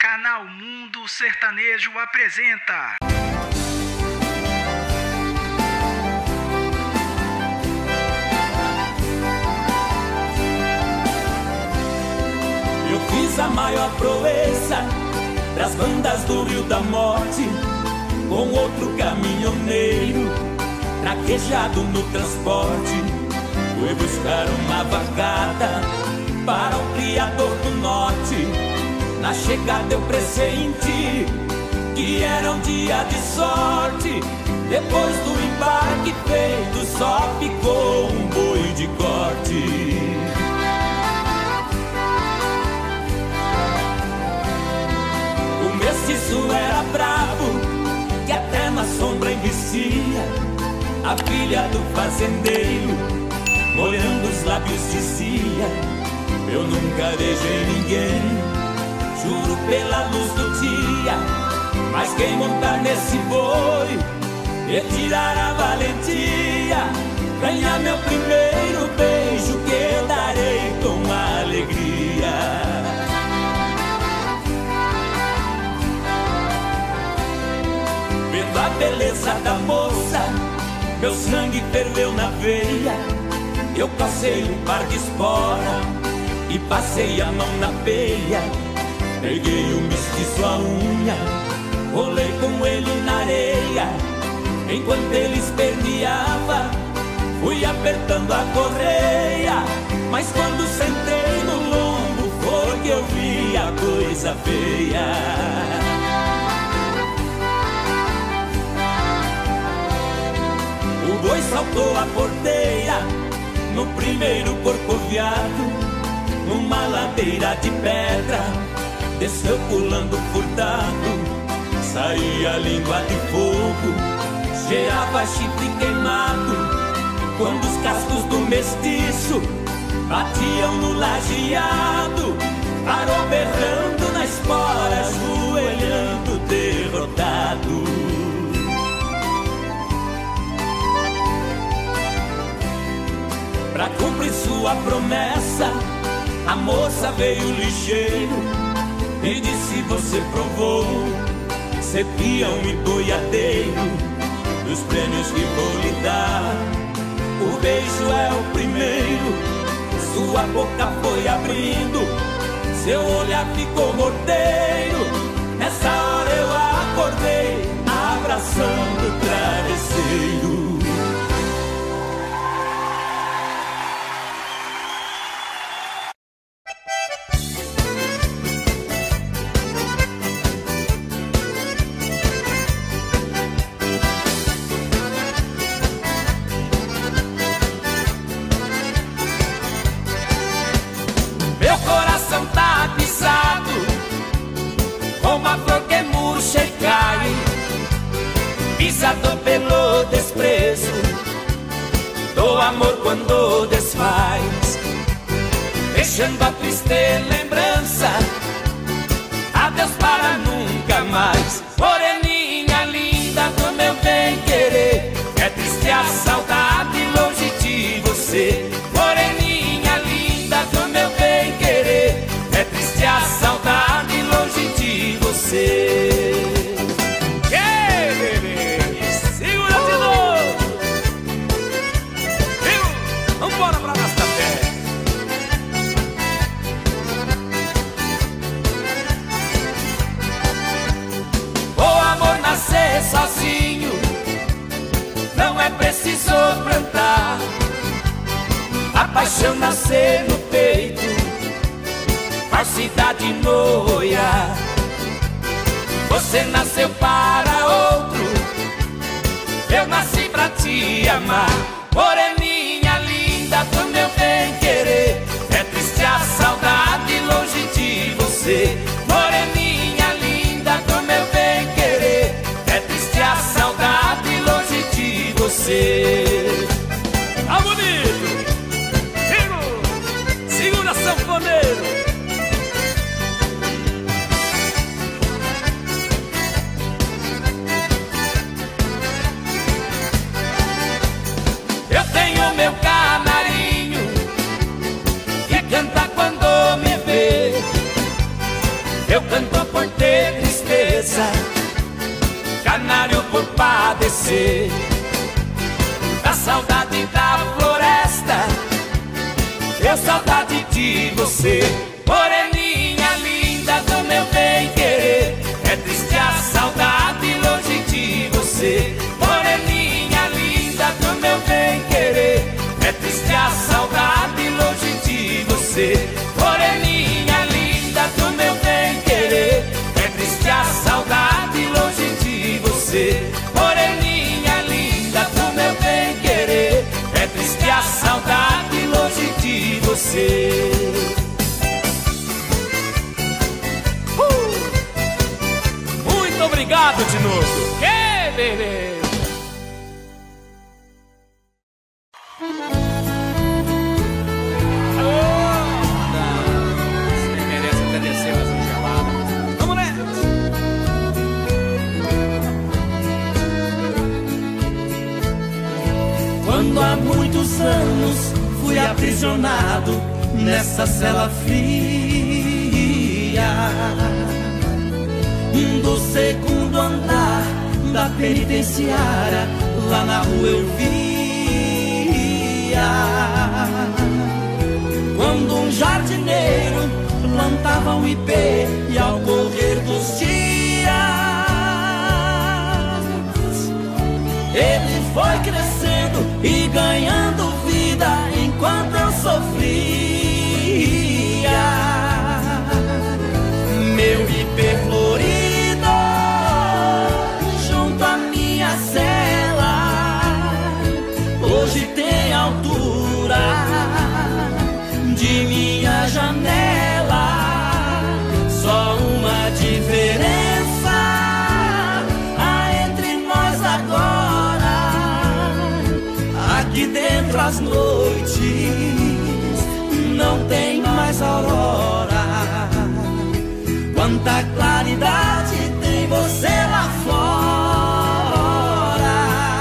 Canal Mundo Sertanejo apresenta. Eu fiz a maior proeza das bandas do Rio da Morte, com outro caminhoneiro traquejado no transporte. Fui buscar uma vacada para o criador do norte. Na chegada eu pressenti que era um dia de sorte. Depois do embarque feito, só ficou um boi de corte. O mestiço era bravo, que até na sombra envicia. A filha do fazendeiro, molhando os lábios, dizia: eu nunca beijei ninguém, juro pela luz do dia. Mas quem montar nesse boi e tirar a valentia, ganhar meu primeiro beijo, que eu darei com alegria. Vendo a beleza da moça, meu sangue ferveu na veia. Eu passei um par de espora e passei a mão na peia. Peguei o mestiço à unha, rolei com ele na areia. Enquanto ele esperneava, fui apertando a correia. Mas quando sentei no lombo, foi que eu vi a coisa feia. O boi saltou a porteira no primeiro corcoviado, numa ladeira de pedra, desceu pulando furtado. Saía a língua de fogo, cheirava chifre queimado. Quando os cascos do mestiço batiam no lajeado, parou berrando na espora, ajoelhando derrotado. Pra cumprir sua promessa, a moça veio ligeiro e disse: você provou ser peão e boiadeiro, dos prêmios que vou lhe dar, o beijo é o primeiro. Sua boca foi abrindo, seu olhar ficou morteiro. Nessa hora eu acordei, abraçando o travesseiro. Pisado pelo desprezo do amor quando desfaz, deixando a triste lembrança, adeus para nunca mais. Moreninha linda do meu bem querer, é triste a saudade longe de você. Moreninha linda do meu bem querer, é triste a saudade longe de você. Sozinho, não é preciso plantar. A paixão nascer no peito, falsidade no olhar. Você nasceu para outro, eu nasci pra te amar. Moreninha linda do meu bem querer, é triste a saudade longe de você. Moreninha linda do meu bem querer, é triste a saudade longe de você. Tá bonito! Segura, sanfoneiro! Eu tenho meu canarinho que canta quando me vê. Eu cantou por ter tristeza, canário por padecer da saudade da floresta, eu saudade de você. Moreninha linda do meu bem-querer, é triste a saudade longe de você. Moreninha linda do meu bem-querer, é triste a saudade longe de você. Moreninha linda do meu bem-querer, é triste a saudade longe de você. Moreninha linda do meu bem-querer, é triste a saudade longe de você. Muito obrigado, Tinoco. Que beleza! Você merece até descer mais um gelado. Vamos nessa! Quando há muitos anos fui aprisionado nessa cela fria do segundo andar da penitenciária, lá na rua eu via quando um jardineiro plantava um ipê e ao correr dos dias ele foi crescendo e ganhando vida enquanto eu sofria. Meu ipê florido junto à minha cela hoje tem altura de minha janela. Só uma diferença há entre nós agora: aqui dentro as noites não tem mais aurora. Quanta claridade tem você lá fora.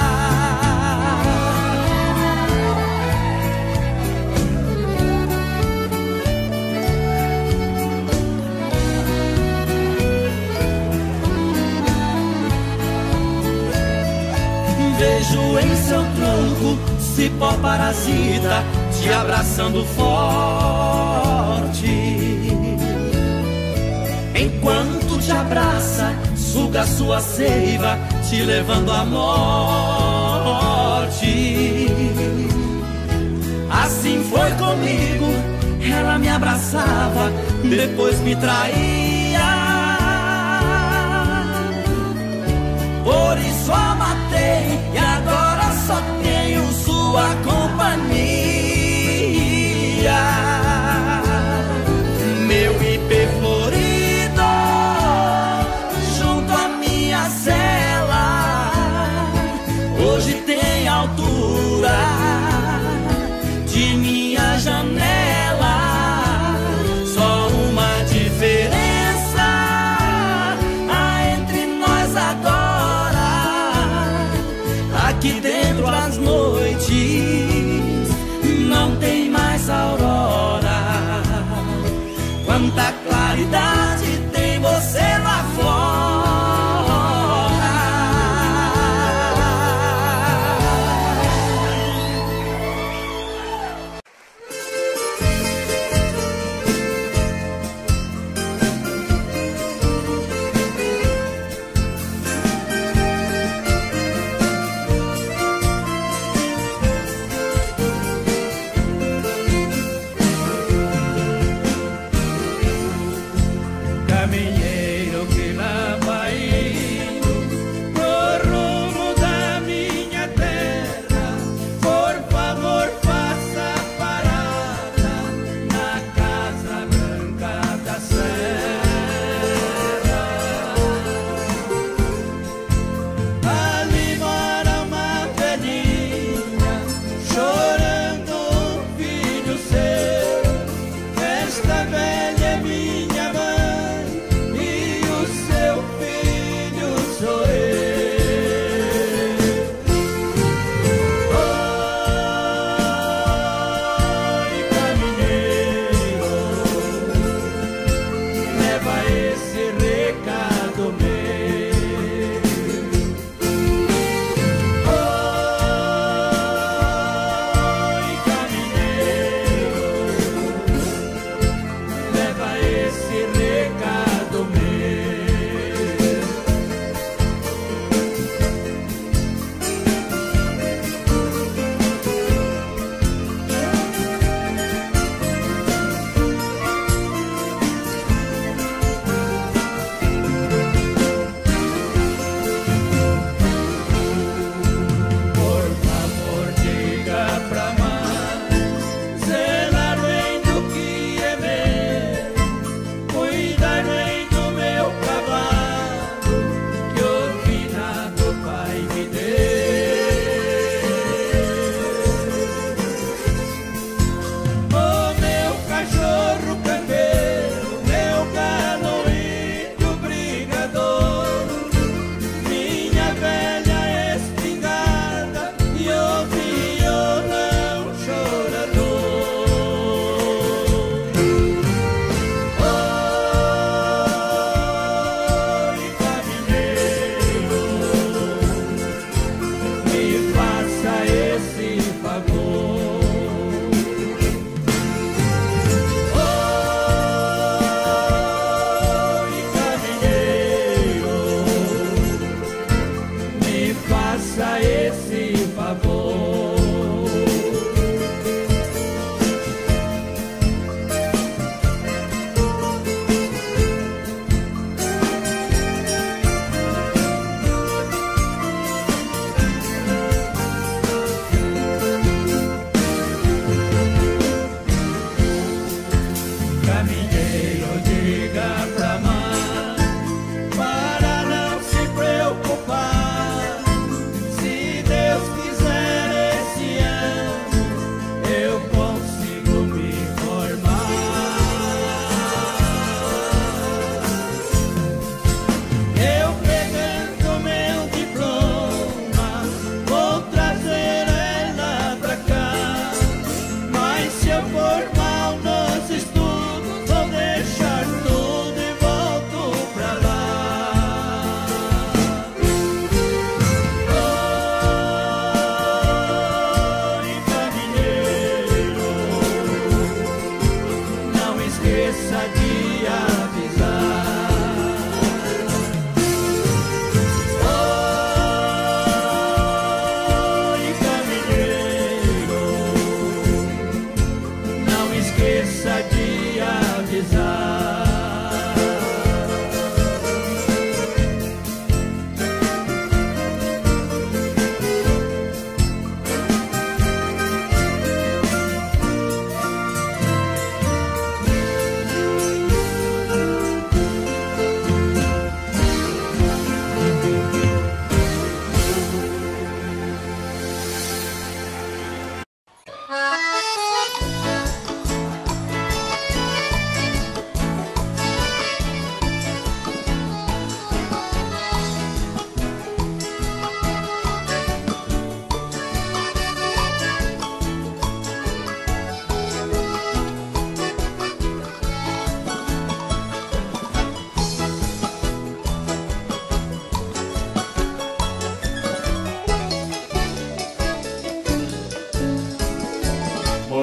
Vejo em seu tronco cipó parasita te abraçando forte. Enquanto te abraça, suga sua seiva, te levando à morte. Assim foi comigo, ela me abraçava, depois me traía. Por isso a matei e agora só tenho sua companhia. Meu ipê florido junto à minha cela hoje tem altura de minha janela. Só uma diferença há entre nós agora: aqui dentro as noites não tem mais aurora. Quanta claridade tem você lá fora. Caminheiro que lá vai indo pro rumo da minha terra, por favor faça parada na Casa Branca da Serra. Ali mora uma velhinha chorando um filho seu. Esta velha é minha mãe e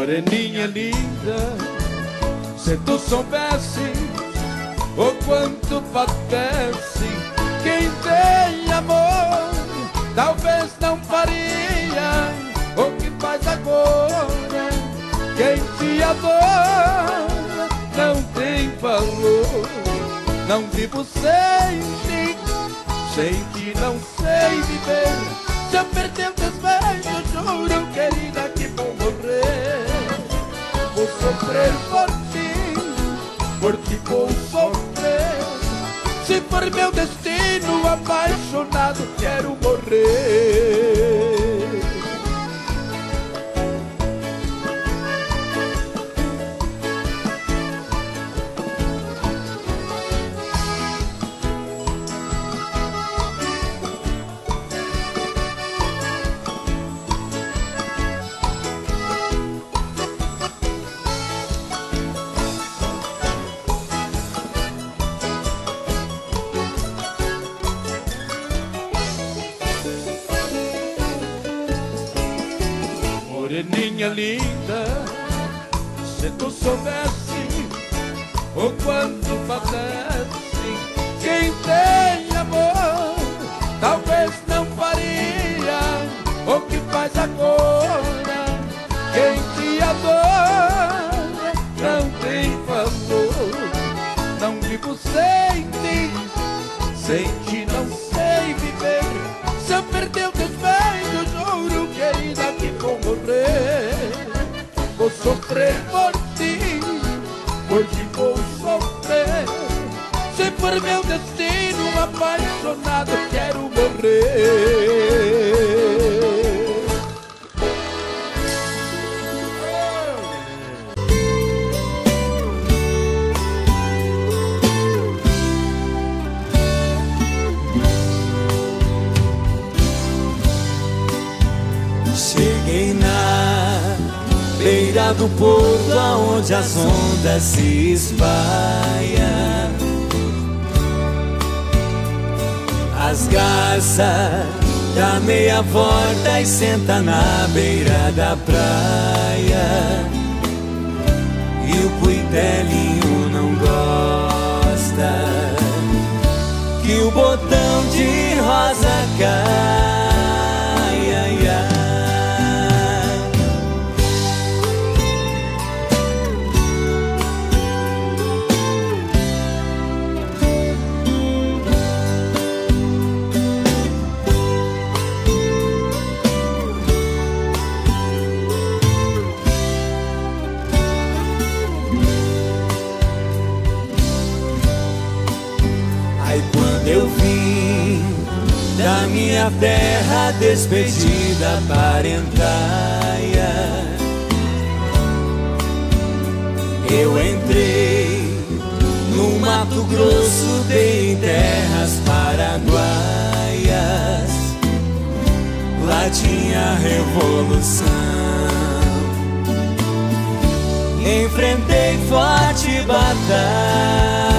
Moreninha linda, se tu soubesse o quanto padece quem tem amor, talvez não faria o que faz agora. Quem te adora não tem valor. Não vivo sem ti, sem ti não sei viver. Se eu perder teus beijos, juro, querida, que vou morrer. Vou sofrer por ti vou sofrer. Se for meu destino, apaixonado, quero morrer. Moreninha linda, se tu soubesse o quanto padece quem tem amor, talvez não faria o que faz agora. Quem te adora não tem valor. Não vivo sem ti, sem ti não sei viver. Se eu perder teus beijos, juro, querida, que vou morrer. Vou sofrer por ti vou sofrer. Se for meu destino, apaixonado, quero morrer. Cheguei na beira do porto, aonde as ondas se espalham. As garças dá meia volta e senta na beira da praia. E o cuitelinho não gosta que o botão de rosa cai. Quando eu vim da minha terra, despedida parentaia, eu entrei no Mato Grosso, dei em terras paraguaias. Lá tinha revolução, enfrentei forte batalha.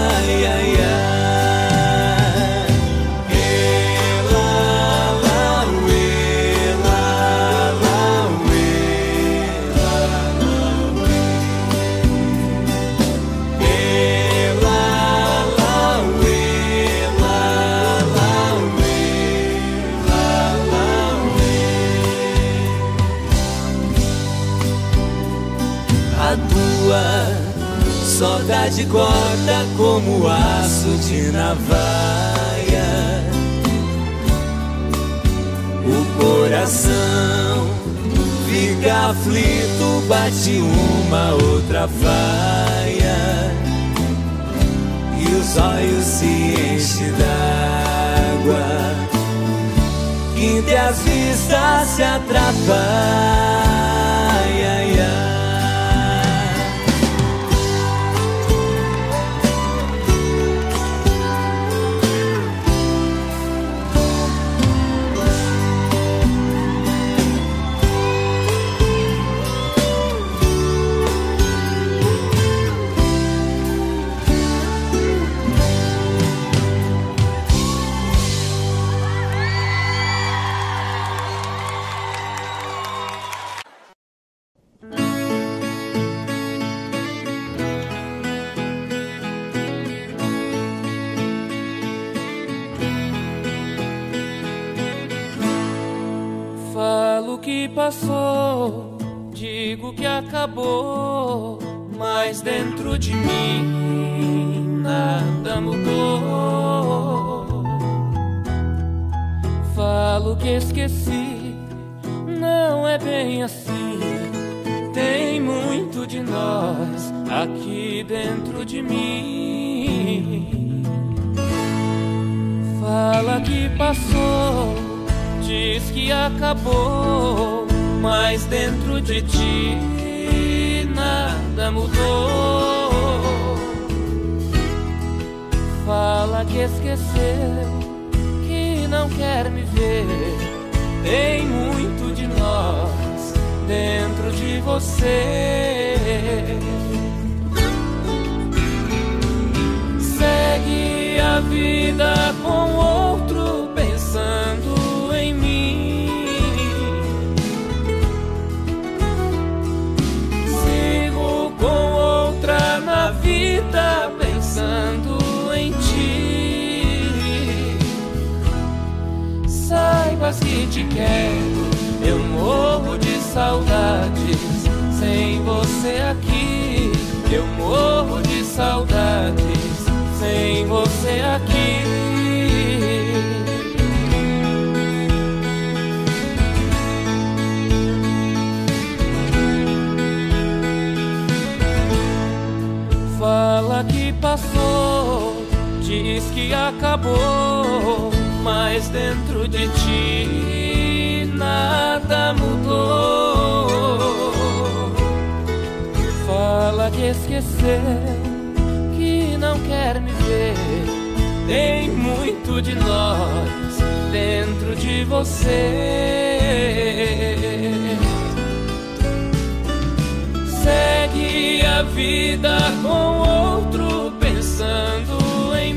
A tua saudade corta como aço de navalha. O coração fica aflito, bate uma outra faia. E os olhos se enchem d'água, que as vistas se atrapalham. que passou, digo que acabou, mas dentro de mim nada mudou. Falo que esqueci, não é bem assim. Tem muito de nós aqui dentro de mim. Fala que passou, diz que acabou, mas dentro de ti nada mudou. Fala que esqueceu, que não quer me ver. Tem muito de nós dentro de você. Segue a vida com outro pensando em mim. Sigo com outra na vida pensando em ti. Saibas que te quero, eu morro de saudades sem você aqui. Eu morro de saudades sem você aqui. Fala que passou, diz que acabou, mas dentro de ti nada mudou. Fala que esqueceu, que não quer me ver. Tem muito de nós dentro de você. Segue a vida com outro pensando em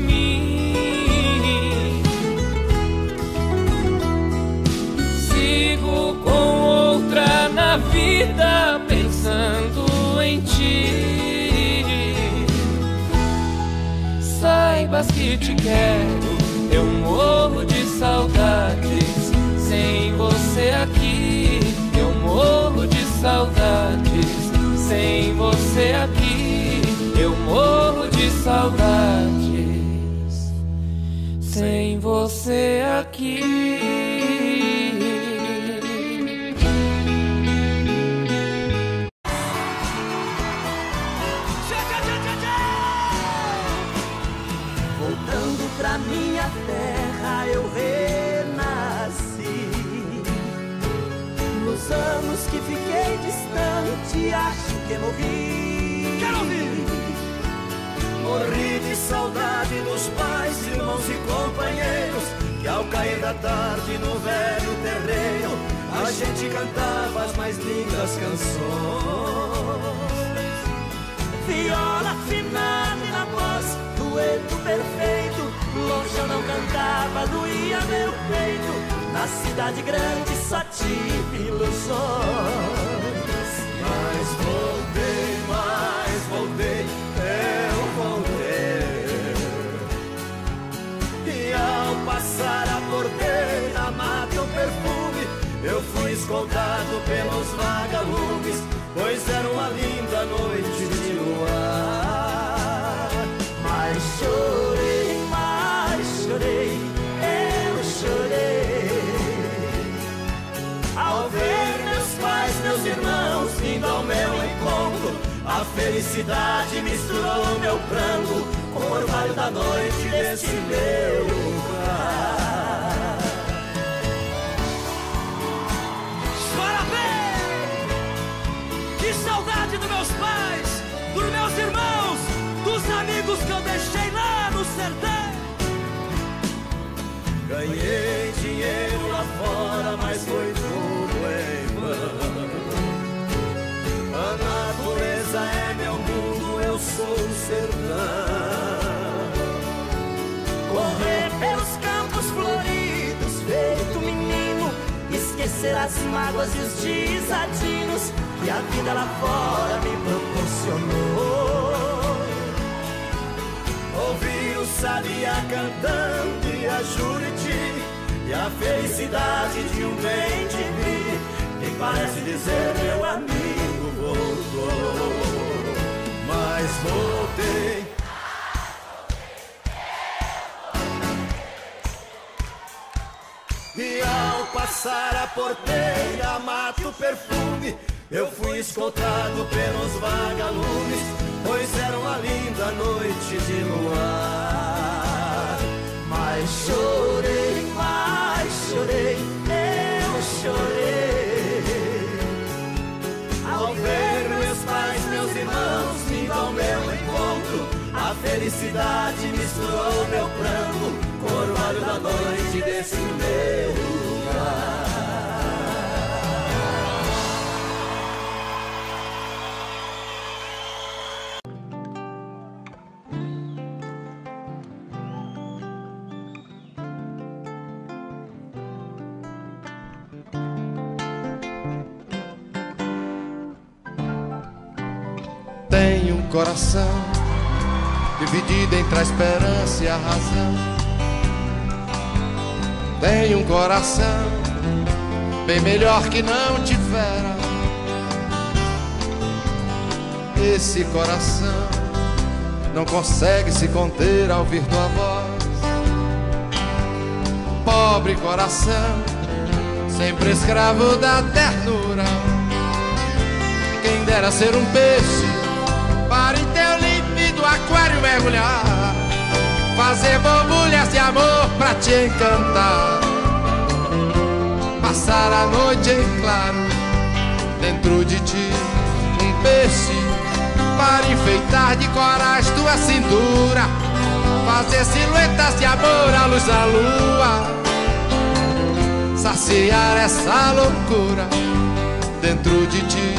mim. Sigo com outra na vida pensando em ti. Saibas que te quero, eu morro de saudades sem você aqui. Eu morro de saudades sem você aqui. Eu morro de saudades sem você aqui. Voltando pra minha terra eu renasci. Nos anos que fiquei distante acho que morri. Quero ouvir! Morri de saudade dos pais, irmãos e companheiros, que ao cair da tarde no velho terreiro a gente cantava as mais lindas canções. Viola afinada e na voz, dueto perfeito. Longe eu não cantava, doía meu peito. Na cidade grande só tive ilusões. Mas voltei, eu voltei. E ao passar a porteira mata o perfume, eu fui escoltado pelos vagalumes, pois era uma linda noite de luar. Mas chorei, eu chorei ao ver meus pais, meus irmãos vindo ao meu encontro. A felicidade misturou meu pranto com o orvalho da noite desse meu lugar. Chora bem! Que saudade dos meus pais, dos meus irmãos, dos amigos que eu deixei lá no sertão. Ganhei dinheiro lá fora, mas foi tudo em vão. A natureza é meu mundo, eu sou o sertão. Correr pelos campos floridos, feito menino, esquecer as mágoas e os desatinos que a vida lá fora me proporcionou. Ouvir o sabiá cantando e a Juriti, e a felicidade de um bem-de-vi, parece dizer meu amigo voltou, mas voltei. E ao passar a porteira, mato perfume, eu fui escoltado pelos vagalumes, pois era uma linda noite de luar. Mas chorei, eu chorei, ao ver meus pais, meus irmãos vindo ao meu encontro. A felicidade misturou meu pranto com o orvalho da noite desse meu lugar. Tenho um coração dividido entre a esperança e a razão. Tenho um coração bem melhor que não tivera. Esse coração não consegue se conter ao ouvir tua voz. Pobre coração, sempre escravo da ternura. Quem dera ser um peixe para em teu límpido aquário mergulhar, fazer borbulhas de amor pra te encantar, passar a noite em claro dentro de ti. Um peixe para enfeitar de corais tua cintura, fazer silhuetas de amor à luz da lua, saciar essa loucura dentro de ti.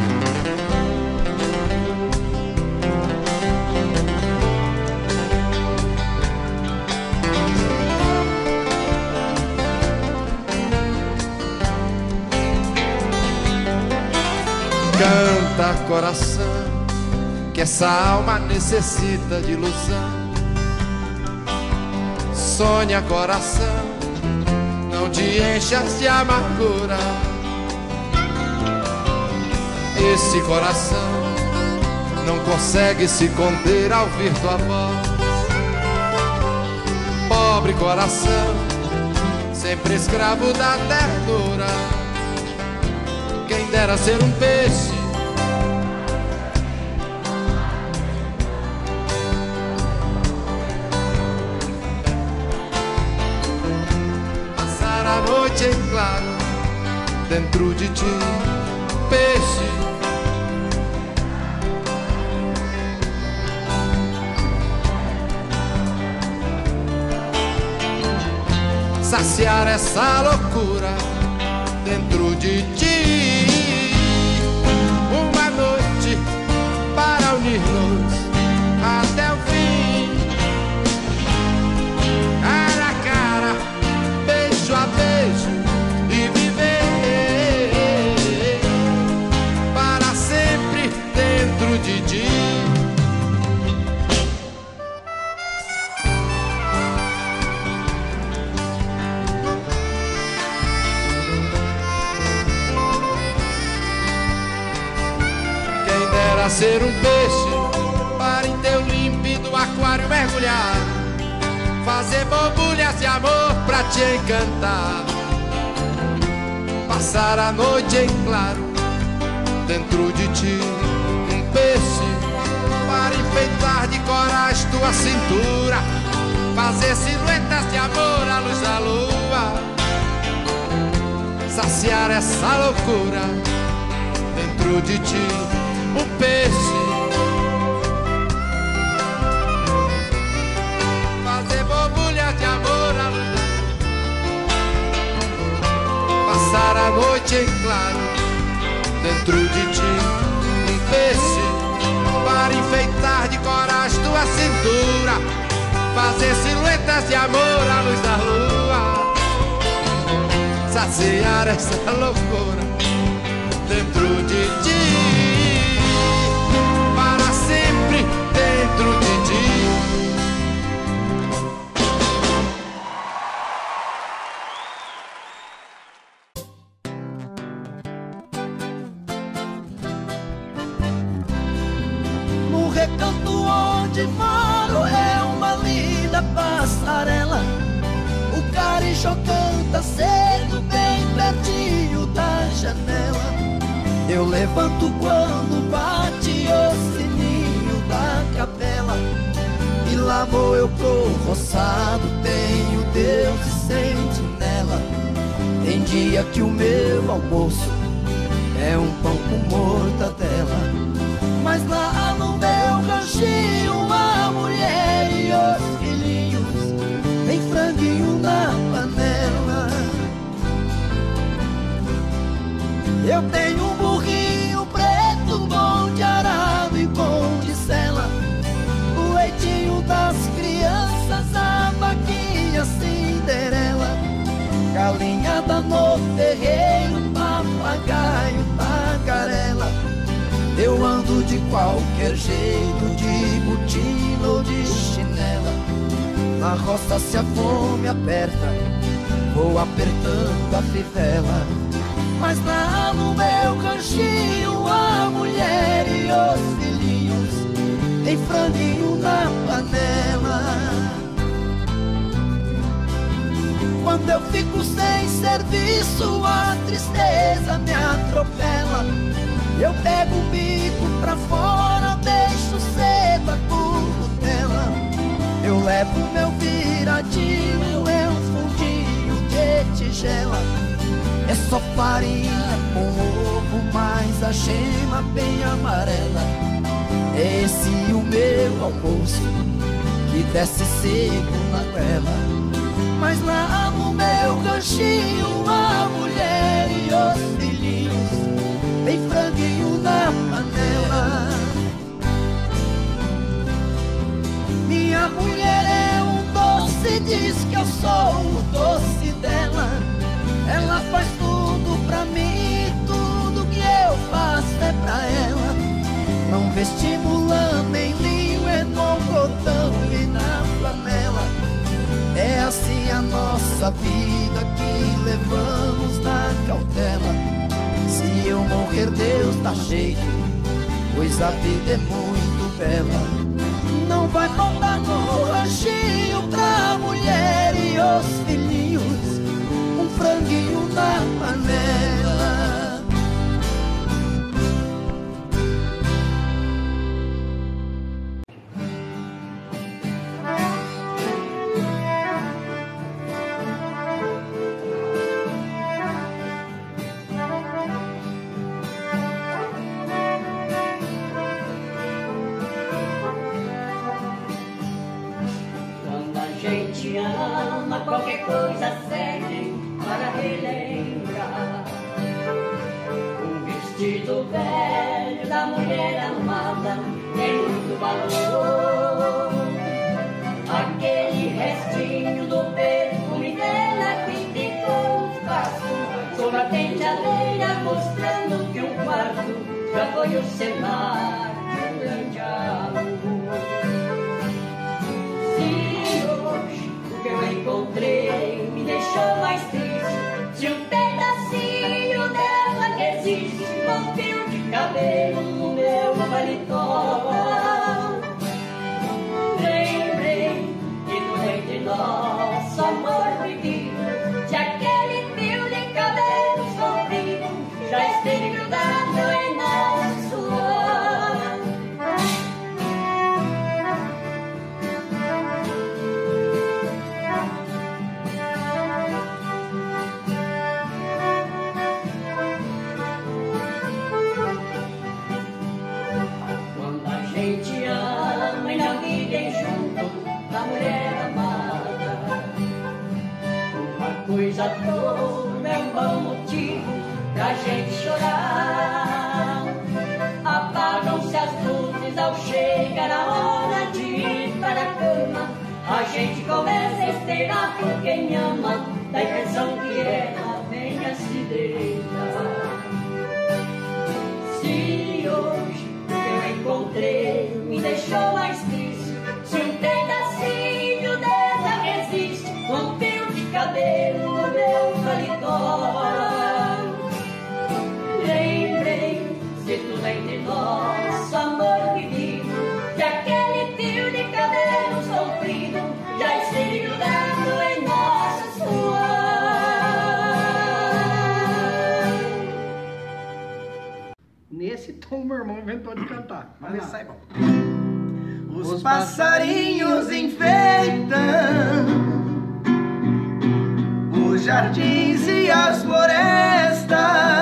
Canta, coração, que essa alma necessita de ilusão. Sonha, coração, não te enchas de amargura. Esse coração não consegue se conter ao ouvir tua voz. Pobre coração, sempre escravo da ternura. Quem dera ser um peixe passar a noite em claro dentro de ti. Peixe saciar essa loucura dentro de ti. Uma noite para unir-nos até o fim, cara a cara, beijo a beijo, e viver para sempre dentro de ti. Para ser um peixe, para em teu límpido aquário mergulhar, fazer borbulhas de amor pra te encantar, passar a noite em claro dentro de ti. Um peixe para enfeitar de corais tua cintura, fazer silhuetas de amor à luz da lua, saciar essa loucura dentro de ti. Um peixe fazer borbulhas de amor à luz, passar a noite em claro dentro de ti. Um peixe para enfeitar de corais tua cintura, fazer silhuetas de amor à luz da lua, saciar essa loucura dentro de ti. Sempre dentro de ti. onde moro é uma linda passarela. O carijó canta cedo bem pertinho da janela. Eu levanto quando bate o sininho da capela. E lá vou eu pro roçado, tenho Deus e sentinela. Tem dia que o meu almoço é um pão com mortadela. Mas lá no meu ranchinho a mulher e os filhinhos tem franguinho na panela. Eu tenho um burrinho preto, bom de arado e bom de sela. O leitinho das crianças, a vaquinha Cinderela. Galinhada no terreiro, papagaio, tagarela. Eu ando de qualquer jeito, de botina ou de chinela. Na roça se a fome aperta, vou apertando a fivela. Mas lá no meu ranchinho a mulher e os filhinhos tem franguinho na panela. Quando eu fico sem serviço, a tristeza me atropela. Eu pego o bico pra fora, deixo cedo a currutela. Eu levo meu viradinho, é um fundinho de tigela. É só farinha com ovo, mas a gema bem amarela. É esse o meu almoço, que desce seco na goela. Mas lá no meu ranchinho a mulher e os filhinhos tem franguinho na panela. Minha mulher é um doce, diz que eu sou o doce dela. Ela faz tudo pra mim, tudo que eu faço é pra ela. Não vestimula nem linho, é no cotão e na flanela. É assim a nossa vida que levamos na cautela. Se eu morrer, Deus dá jeito, pois a vida é muito bela. Não vai faltar no ranchinho pra mulher e os filhinhos um franguinho na panela. Qualquer coisa serve para relembrar. Um vestido velho da mulher amada tem muito valor. Aquele restinho do perfume dela que ficou no espaço sobre a penteadeira, mostrando que um quarto já foi o cenário de um grande amor. Que eu encontrei me deixou mais triste. Se um pedacinho dela que existe, um fio de cabelo no meu paletó. Lembrei que no meio de nosso amor vivido, se aquele fio de cabelo comprido já esteve grudado em nosso suor. Coisa toda é um bom motivo pra gente chorar. Apagam-se as luzes ao chegar a hora de ir para a cama. A gente começa a esperar por quem ama, dá impressão que ela venha se deitar. Se hoje eu encontrei me deixou mais triste, se um pedacinho dela existe, um fio de cabelo no meu paletó. Lembrei, se tudo entre nós, amor vivido, que aquele fio O meu irmão inventou de cantar. Vamos ver se sai bom. Os passarinhos enfeitam os jardins e as florestas,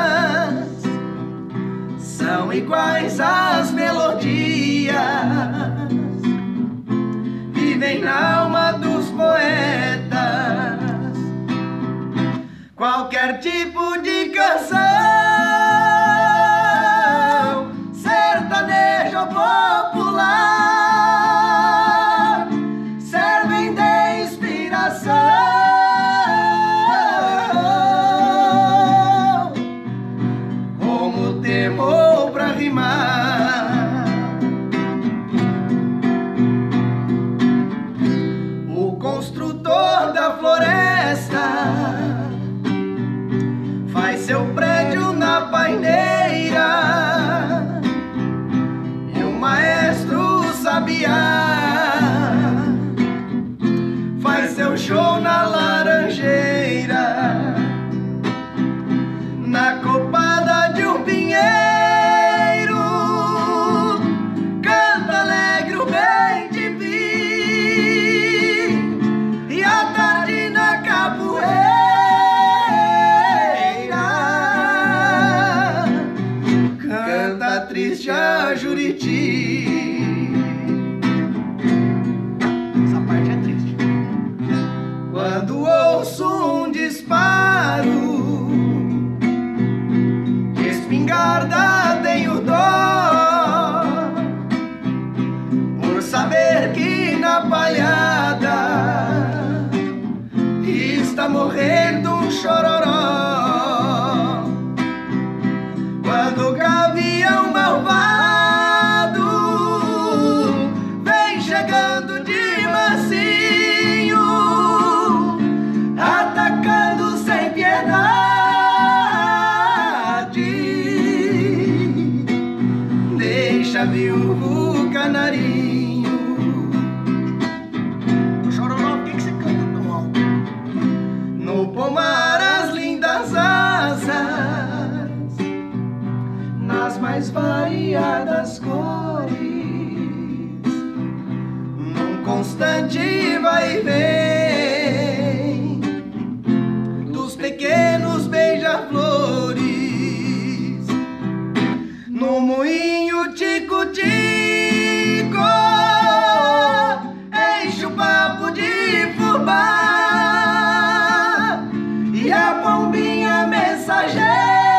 são iguais às melodias, vivem na alma dos poetas. Qualquer tipo de canção, sertanejo ou popular, servem de inspiração, como temor pra rimar. O construtor da floresta faz seu prédio na paineira, e o maestro sabiá faz seu show na laranjeira, na copada de um pinheiro, canta alegre o bem de vir, e à tarde na capoeira canta triste a Juriti. Essa parte é triste. Quando ouço um disparo de espingarda, tenho dó, por saber que na palhada está morrendo um chororó. Quando o gavião malvado vem chegando de mansinho, atacando sem piedade, deixa viúvo canarinho. Chororó, por que você canta tão alto? No pomar as lindas asas, nas mais variadas cores, num constante vai e vem dos pequenos beija-flores, no moinho tico-tico enche o papo de fubá, e a pombinha mensageira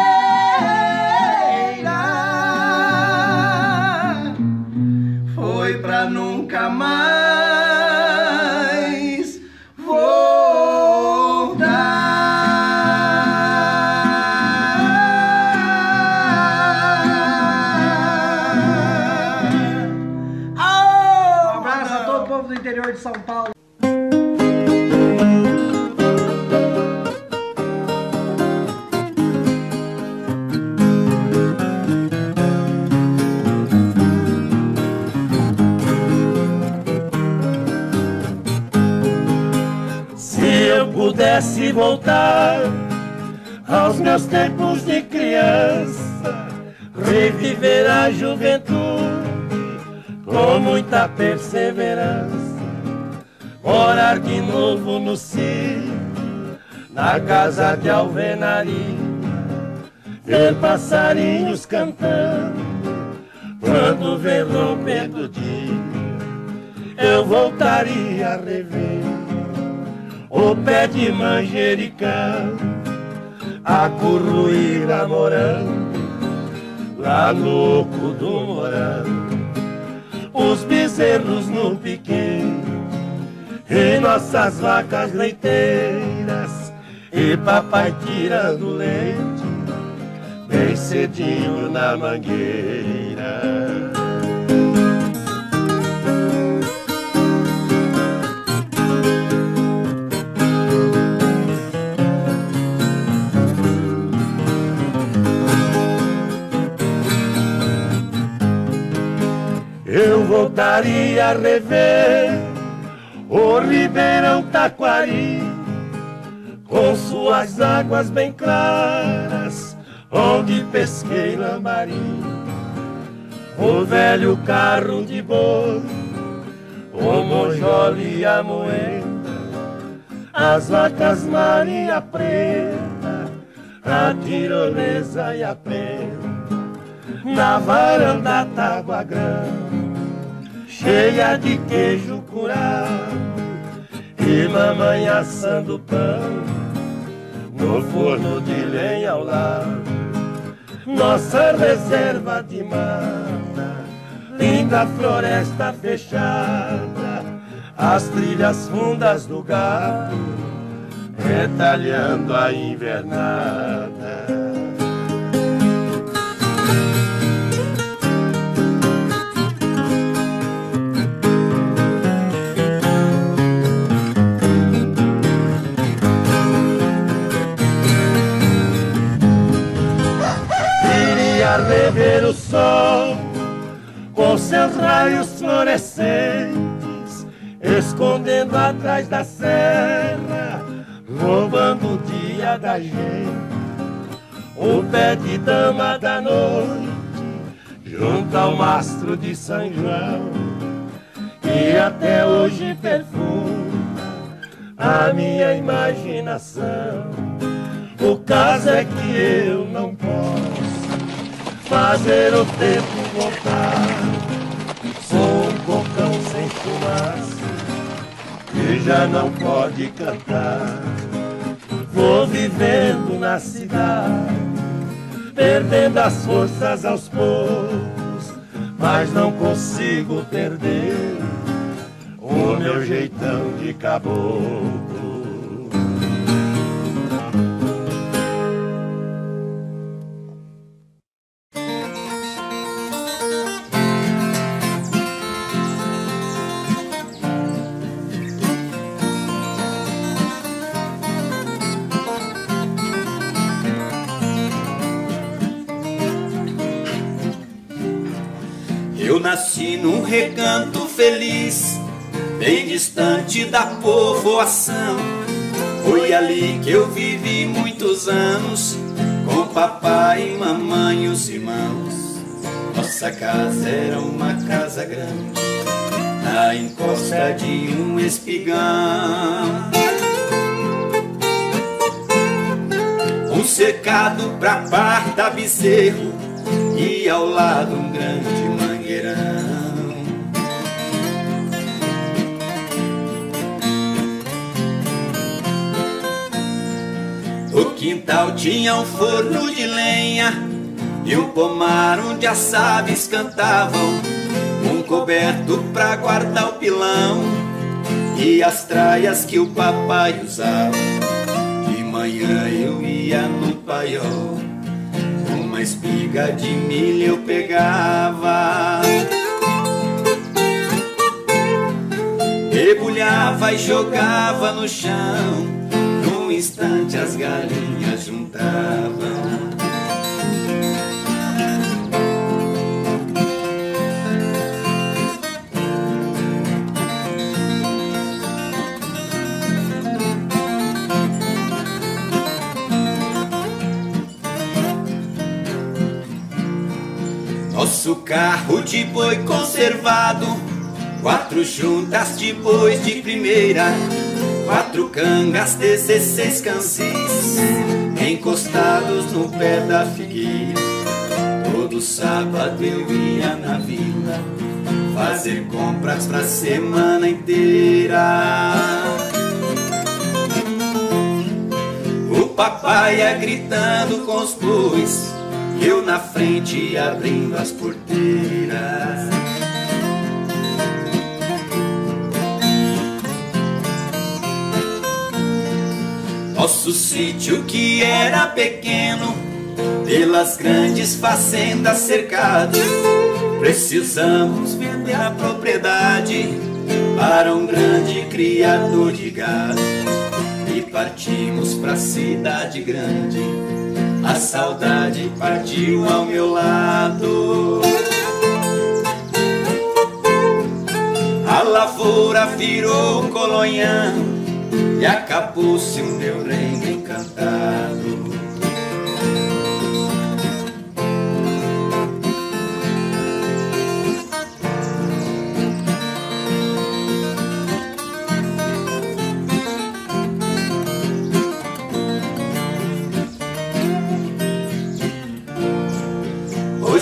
foi pra nunca mais voltar. Um abraço a todo o povo do interior de São Paulo. Pudesse voltar aos meus tempos de criança, reviver a juventude com muita perseverança, morar de novo no sítio, na casa de alvenaria, ver passarinhos cantando quando vem rompendo o dia. Eu voltaria a rever o pé de manjericão, a curruíra morando lá no oco do morango, os bezerros no piquete e nossas vacas leiteiras, e papai tirando leite bem cedinho na mangueira. Eu voltaria a rever o Ribeirão Taquari, com suas águas bem claras, onde pesquei lambari, o velho carro de boi, o monjole e a moeda, as vacas Maria Preta, a tirolesa e a pena, na varanda tábua grande, cheia de queijo curado, e mamãe assando pão, no forno de lenha ao lado. Nossa reserva de mata, linda floresta fechada, as trilhas fundas do gado, retalhando a invernada. Rever o sol com seus raios fluorescentes, escondendo atrás da serra, roubando o dia da gente. O pé de dama da noite, junto ao mastro de São João, que até hoje perfuma a minha imaginação. O caso é que eu não posso fazer o tempo voltar. Sou um cocão sem fumaça que já não pode cantar. Vou vivendo na cidade, perdendo as forças aos poucos, mas não consigo perder o meu jeitão de caboclo. Eu nasci num recanto feliz, bem distante da povoação. Foi ali que eu vivi muitos anos, com papai, mamãe e os irmãos. Nossa casa era uma casa grande, na encosta de um espigão. Um cercado pra parta bezerro e ao lado um grande mangueirão. No quintal tinha um forno de lenha e um pomar onde as aves cantavam, um coberto pra guardar o pilão e as traias que o papai usava. De manhã eu ia no paiol, uma espiga de milho eu pegava, debulhava e jogava no chão, num instante as galinhas juntavam. Nosso carro de boi conservado, 4 juntas de bois de primeira, 4 cangas, 16 cansis, encostados no pé da figueira. Todo sábado eu ia na vila fazer compras pra semana inteira. O papai ia gritando com os bois, eu na frente abrindo as porteiras. Nosso sítio que era pequeno, pelas grandes fazendas cercado, precisamos vender a propriedade para um grande criador de gado. E partimos pra cidade grande, a saudade partiu ao meu lado. A lavoura virou colonhão e acabou-se o meu reino encantado.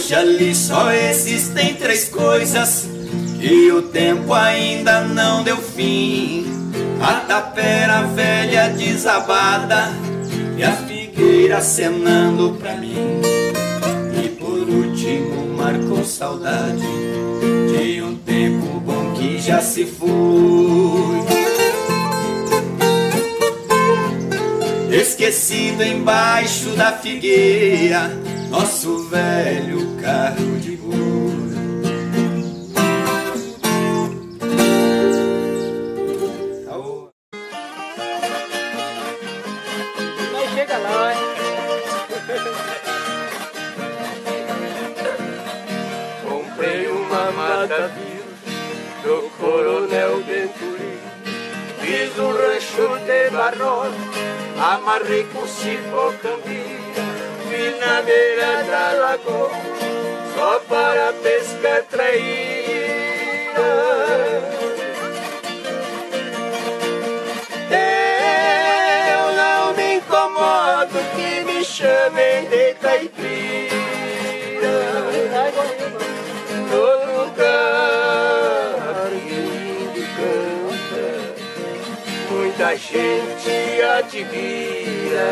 hoje ali só existem três coisas e o tempo ainda não deu fim. A tapera velha desabada e a figueira acenando pra mim. E por último marcou saudade de um tempo bom que já se foi, esquecido embaixo da figueira, nosso velho carro de boi. Mas chega lá, hein? Comprei uma mata-vírus do Coronel Venturi, fiz um rancho de barrola, amarrei com cipó cambira, fui na beira da lagoa, só para pescar traíra. Eu não me incomodo que me chamem de caipira, todo lugar que canta, muita gente admira.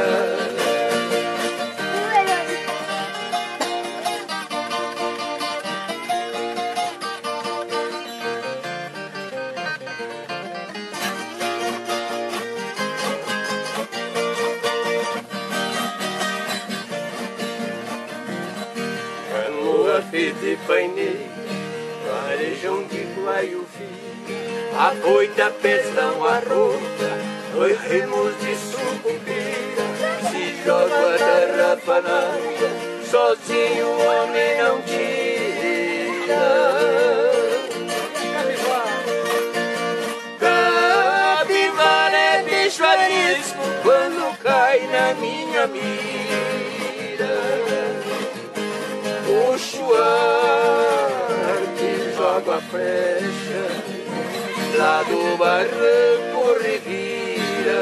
Canoa de paineira, varejão de guaiuvi, a boita, pestão, a rota, dois remos de sucupira, se joga da rapanada, sozinho o homem não tira. Capivara é bicho arisco quando cai na minha mira. O chuar que joga a flecha lá do barranco revira.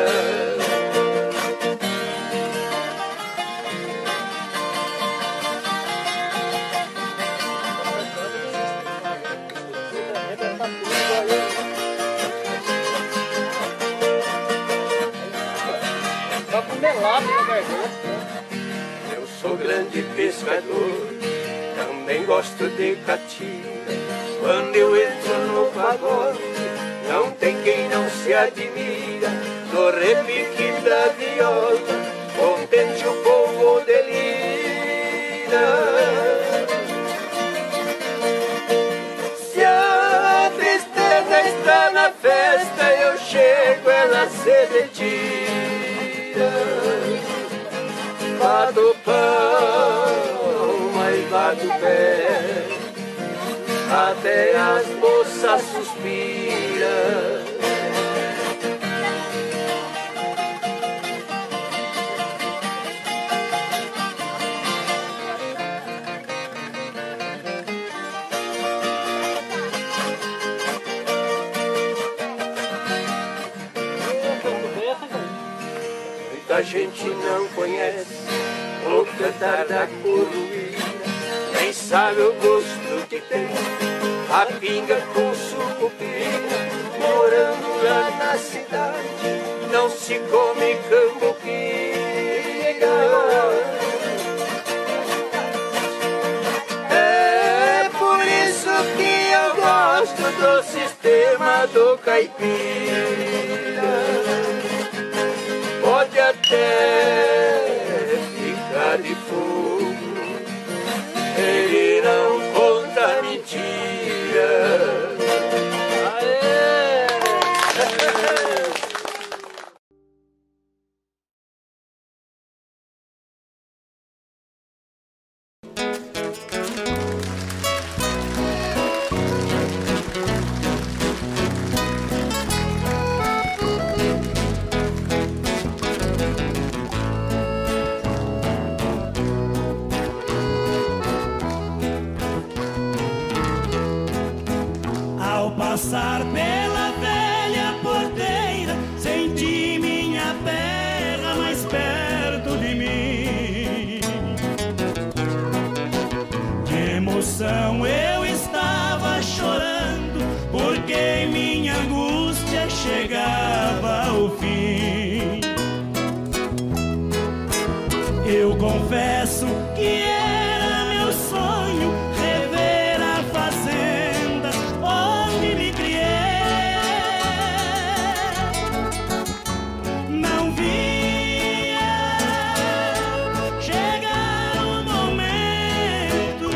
Só com melado na garganta. Eu sou grande pescador, também gosto de catira. Quando eu entro no pagode, não tem quem não se admira. No repique da viola, contente o povo delira. Se a tristeza está na festa, eu chego, ela se retira. Bato palma e bato pé, até as moças suspiram. Muita gente não conhece o cantar da coruína, nem sabe o gosto que tem a pinga com sucupira. Morando lá na cidade, não se come cambuquira. É por isso que eu gosto do sistema do caipira. Pode até ficar de fogo, ele não conta mentira. confesso que era meu sonho rever a fazenda onde me criei. Não via chegar o momento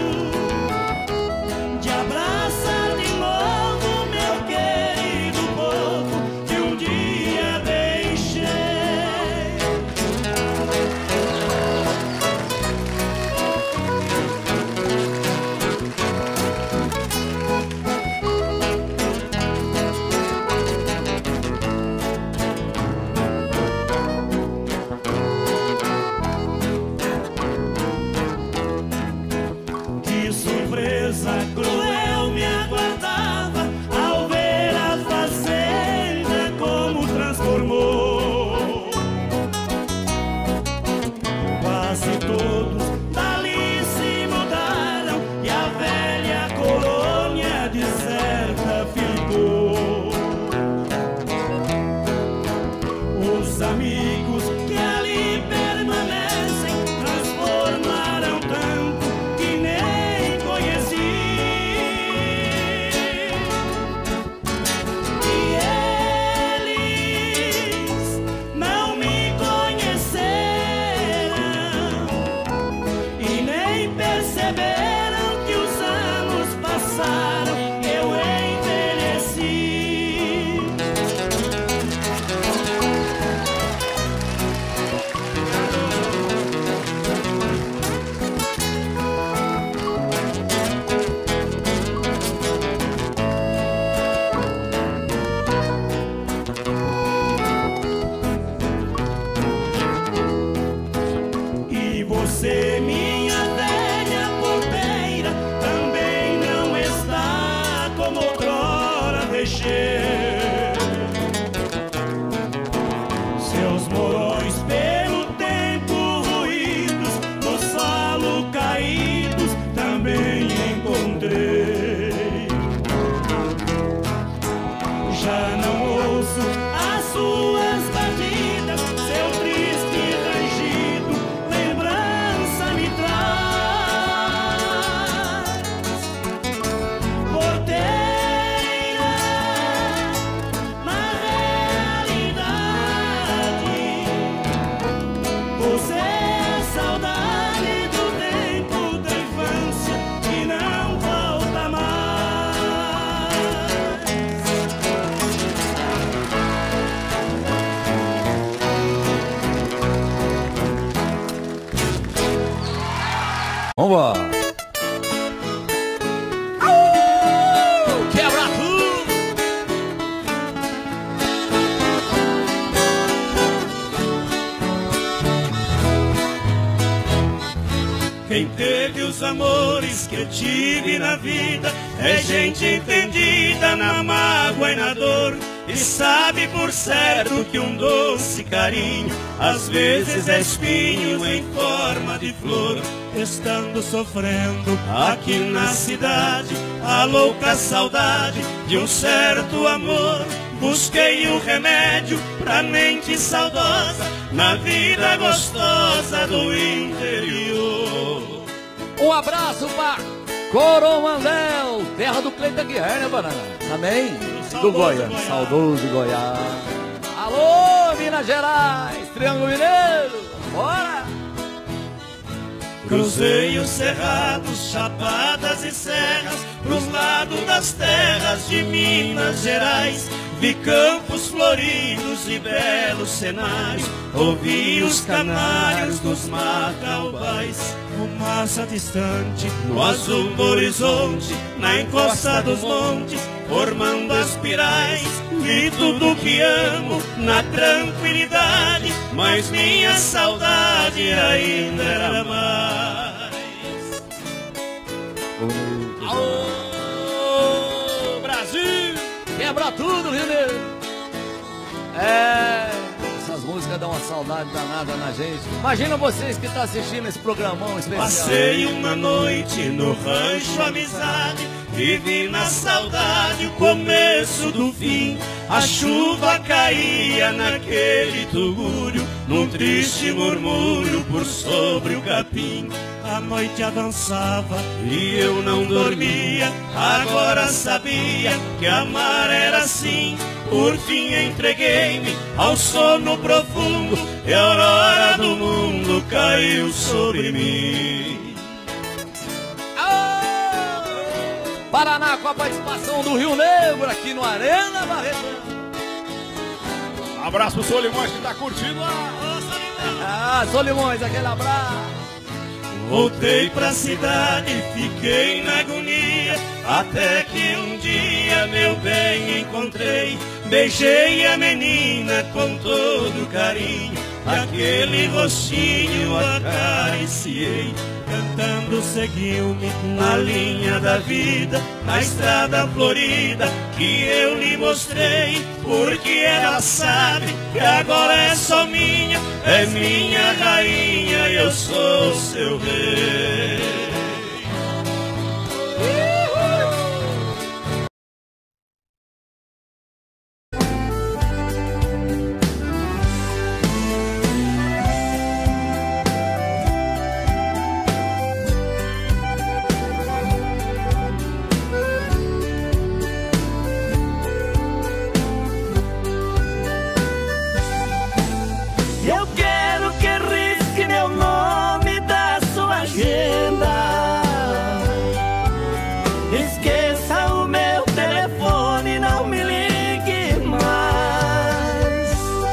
de abraçar de novo meu querido povo que um dia deixei. Que surpresa cruel me aguardava ao ver a fazenda como transformou. Quase todos dali se mudaram e a velha colônia deserta ficou. Os amigos que ali permanecem transformaram tanto que nem conheci. E eles não me conheceram e nem perceberam que os anos passaram, eu envelheci. E você, minha velha porteira, também não está como outrora deixei. Seus morões pelo tempo ruídos, no solo caídos, também encontrei. Já não ouço as suas batidas, seu triste rangido, lembrança me traz. Porteira, na realidade, você é saudade do tempo da infância que não volta mais. Vambora! Quebra tudo! Quem teve os amores que eu tive na vida é gente entendida na mágoa e na dor, e sabe por certo que um doce carinho às vezes é espinho em forma de flor. Estando sofrendo aqui na cidade a louca saudade de um certo amor, busquei um remédio pra mente saudosa na vida gostosa do interior. Um abraço pra Coromandel, terra do Cleiton Guilherme, né, Banana? Também do Goiás, saudoso Goiás. Alô, Minas Gerais, Triângulo Mineiro, bora! Cruzei os cerrados, chapadas e serras pros lados das terras de Minas Gerais. Vi campos floridos e belos cenários, ouvi os canários dos macaubais. Fumaça distante, no azul do horizonte, na encosta dos montes, formando espirais. Vi tudo que amo na tranquilidade, mas minha saudade ainda era mais. Alô, Brasil! Quebra tudo, Rio Negro! Essas músicas dão uma saudade danada na gente. Imagina vocês que estão assistindo esse programão especial. Passei uma noite no rancho Amizade, vivi na saudade o começo do fim. a chuva caía naquele tugúrio, num triste murmúrio por sobre o capim. A noite avançava e eu não dormia, agora sabia que amar era assim. Por fim entreguei-me ao sono profundo e a aurora do mundo caiu sobre mim. Paraná com a participação do Rio Negro aqui no Arena Barretão. Abraço pro Solimões que tá curtindo lá. Ah, Solimões, aquele abraço. Voltei pra cidade, fiquei na agonia, até que um dia, meu bem, encontrei. Beijei a menina com todo carinho, aquele rostinho acariciei. Cantando seguiu-me na linha da vida, na estrada florida que eu lhe mostrei. Porque ela sabe que agora é só minha, é minha rainha e eu sou seu rei. Eu quero que risque meu nome da sua agenda. Esqueça o meu telefone, não me ligue mais.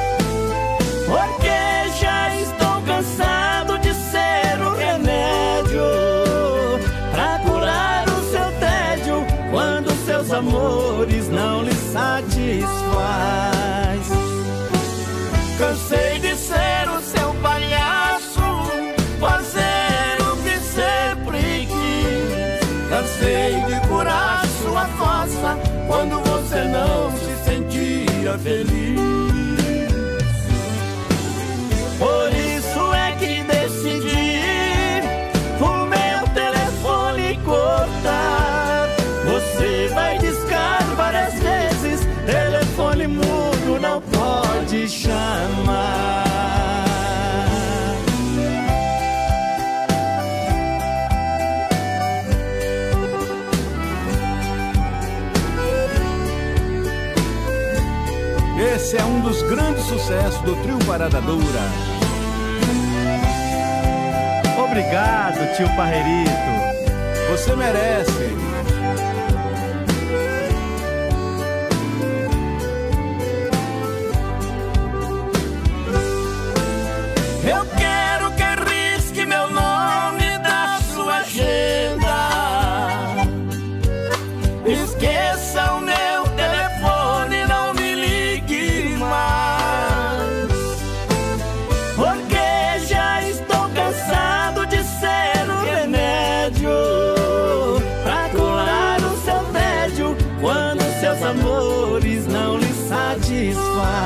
Porque já estou cansado de ser um remédio pra curar o seu tédio quando seus amores não lhe satisfaz. Cansei de ser o seu palhaço, fazer o que sempre quis. Cansei de curar sua fossa quando você não se sentia feliz. Por isso é que decidi o meu telefone cortar. Você vai discar várias vezes, telefone mudo não pode chamar. Esse é um dos grandes sucessos do trio Parada Dura. Obrigado, tio Parreirito. Você merece. Eu quero que risque meu nome da sua agenda. Esqueça o meu telefone, não me ligue mais. Porque já estou cansado de ser um remédio pra curar o seu tédio quando seus amores não lhe satisfaz.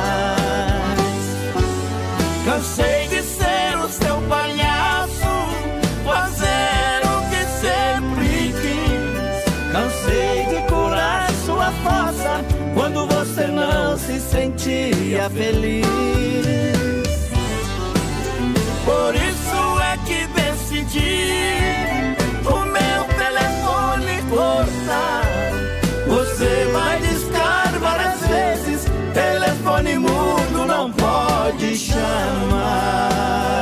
Cansei de ser o seu palhaço, fazer o que sempre quis. Cansei de curar sua fossa quando você não se sentia feliz. Por isso é que decidi o meu telefone cortar. Você vai discar várias vezes, telefone mudo não pode chamar.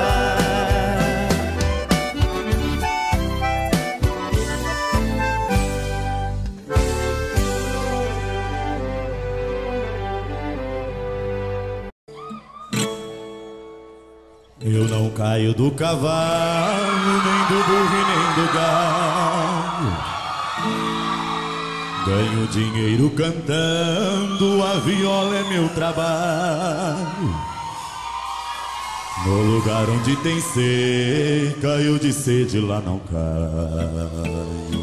Eu não caio do cavalo, nem do burro e nem do galo. Ganho dinheiro cantando, a viola é meu trabalho. No lugar onde tem seca, eu de sede lá não caio.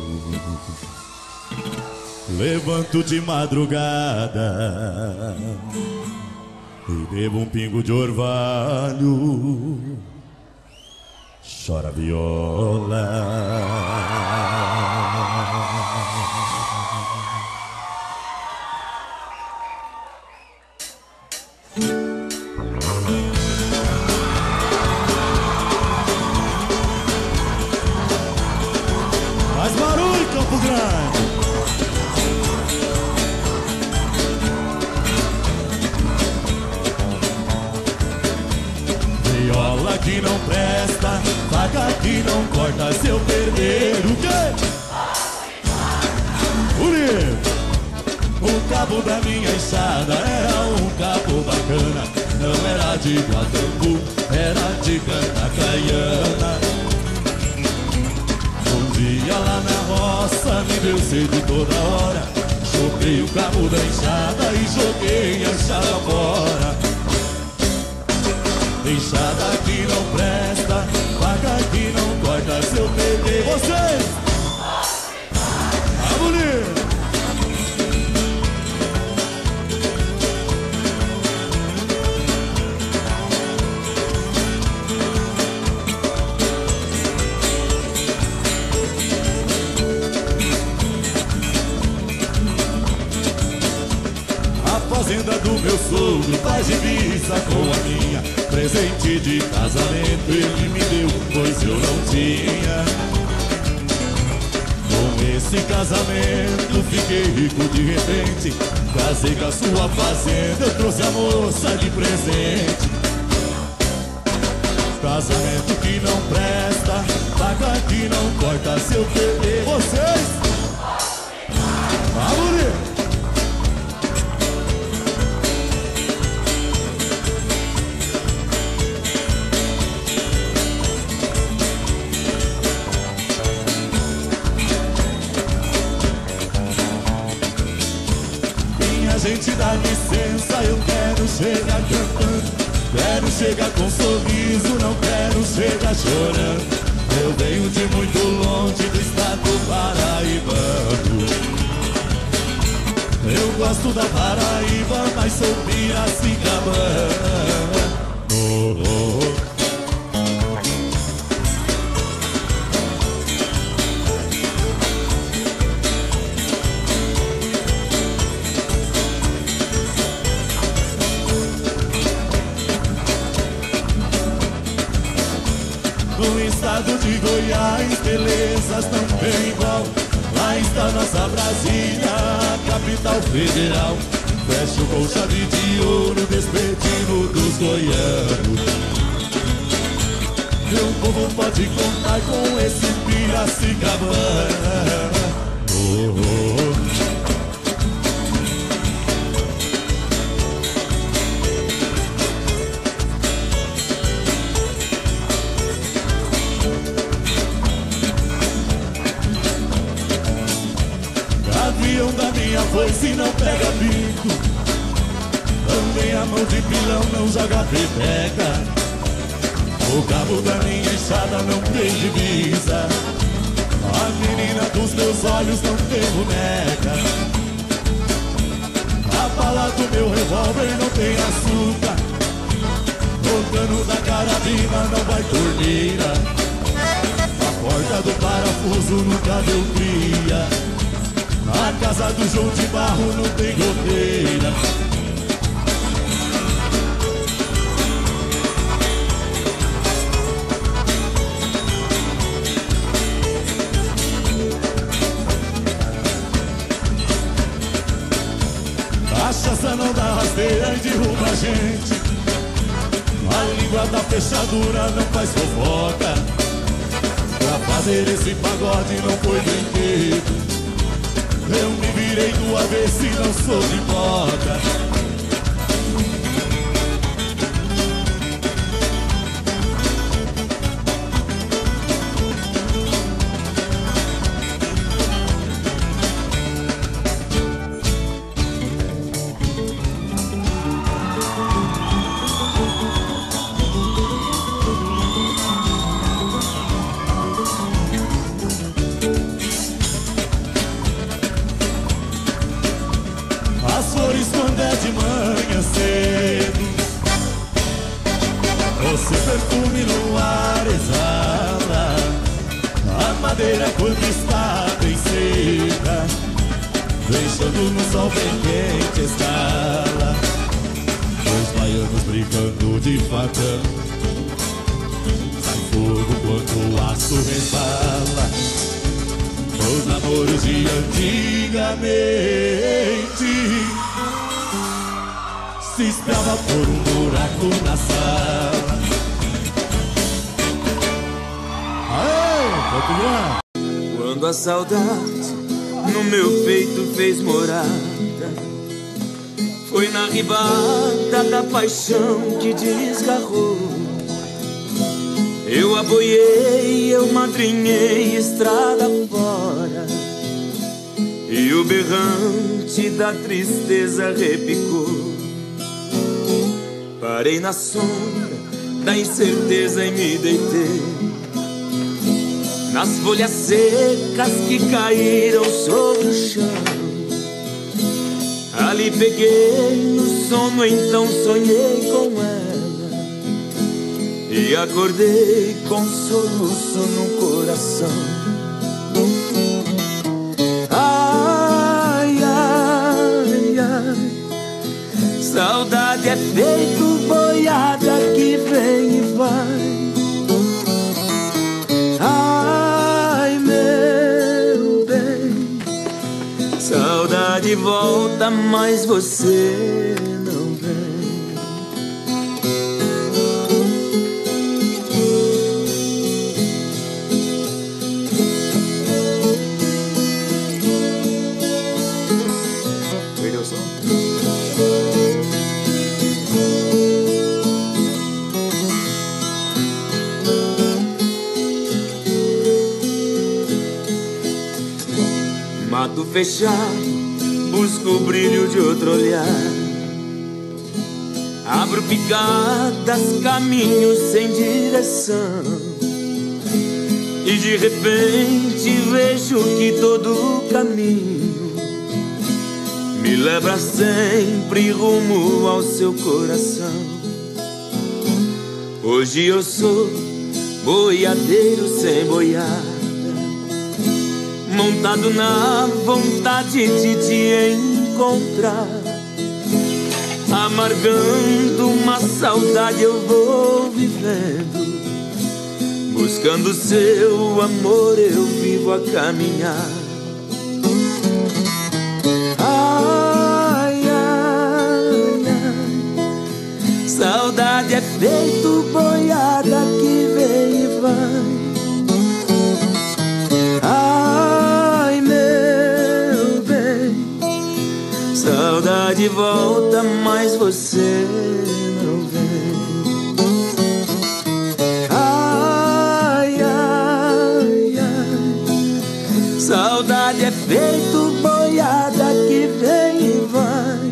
Levanto de madrugada e bebo um pingo de orvalho. Chora viola. viola que não presta, faca que não corta se eu perder o quê? Bonito! O cabo da minha enxada era um cabo bacana, não era de guatambu, era de cantacaiana. Um dia lá na roça me deu sede toda hora, chopei o cabo da enxada e joguei a enxada fora. Enxada que não presta, faca que não corta se eu perder. Vocês! Ah, bonito! A fazenda do meu sogro faz divisa com a minha, presente de casamento ele me deu, pois eu não tinha. Com esse casamento fiquei rico de repente, casei com a sua fazenda, eu trouxe a moça de presente. Casamento que não presta, faca que não corta se eu perder. Vocês! Vamos, bonito! Gente, dá licença, eu quero chegar cantando, quero chegar com sorriso, não quero chegar chorando. Eu venho de muito longe do estado paraibano. Eu gosto da Paraíba, mas sou piracicabana. Oh, oh, oh. No estado de Goiás, belezas não tem igual. Lá está nossa Brasília, a capital federal. Fecho com chave de ouro, despedindo dos goianos. Meu povo pode contar com esse Piracicabana. Oh, oh, oh. Gavião da minha foice não pega bico, também a mão de pilão não joga pepeca. O cabo da minha enxada não tem divisa, a menina dos meus olhos não tem boneca. A bala do meu revólver não tem açúcar, o cano da carabina não vai torneira, a porta do parafuso nunca deu cria, a casa do João de Barro não tem goteira. Cachaça não dá rasteira e derruba a gente, a língua da fechadura não faz fofoca. Pra fazer esse pagode não foi brinquedo, eu me virei do avesso e não sou de boca. As flores quando é de manhã cedo, você perfume no ar exala, a madeira quando está bem seca, deixando no sol bem quente escala. Dois baianos brincando de facão, sai fogo quando o aço resbala. Os namoros de antigamente se espiava por um buraco na sala. Quando a saudade no meu peito fez morada, foi na ribada da paixão que desgarrou. Eu apoiei, eu madrinhei estrada fora, e o berrante da tristeza repicou. Parei na sombra da incerteza e me deitei nas folhas secas que caíram sobre o chão. Ali peguei no sono, então sonhei com ela, e acordei com soluço no coração. Ai, ai, ai, saudade é feito boiada que vem e vai. Ai, meu bem, saudade volta, mas você não vem. Perdeu o som? Mato fechado, busco o brilho de outro olhar. Abro picadas, caminhos sem direção, e de repente vejo que todo caminho me leva sempre rumo ao seu coração. Hoje eu sou boiadeiro sem boiada, montado na vontade de te encontrar. Amargando uma saudade eu vou vivendo, buscando seu amor eu vivo a caminhar. Ai, ai, ai, saudade é feito boiada que vem e vai. Ai, meu bem, saudade volta, mas você não vem. Ai, ai, ai, saudade é feito boiada que vem e vai.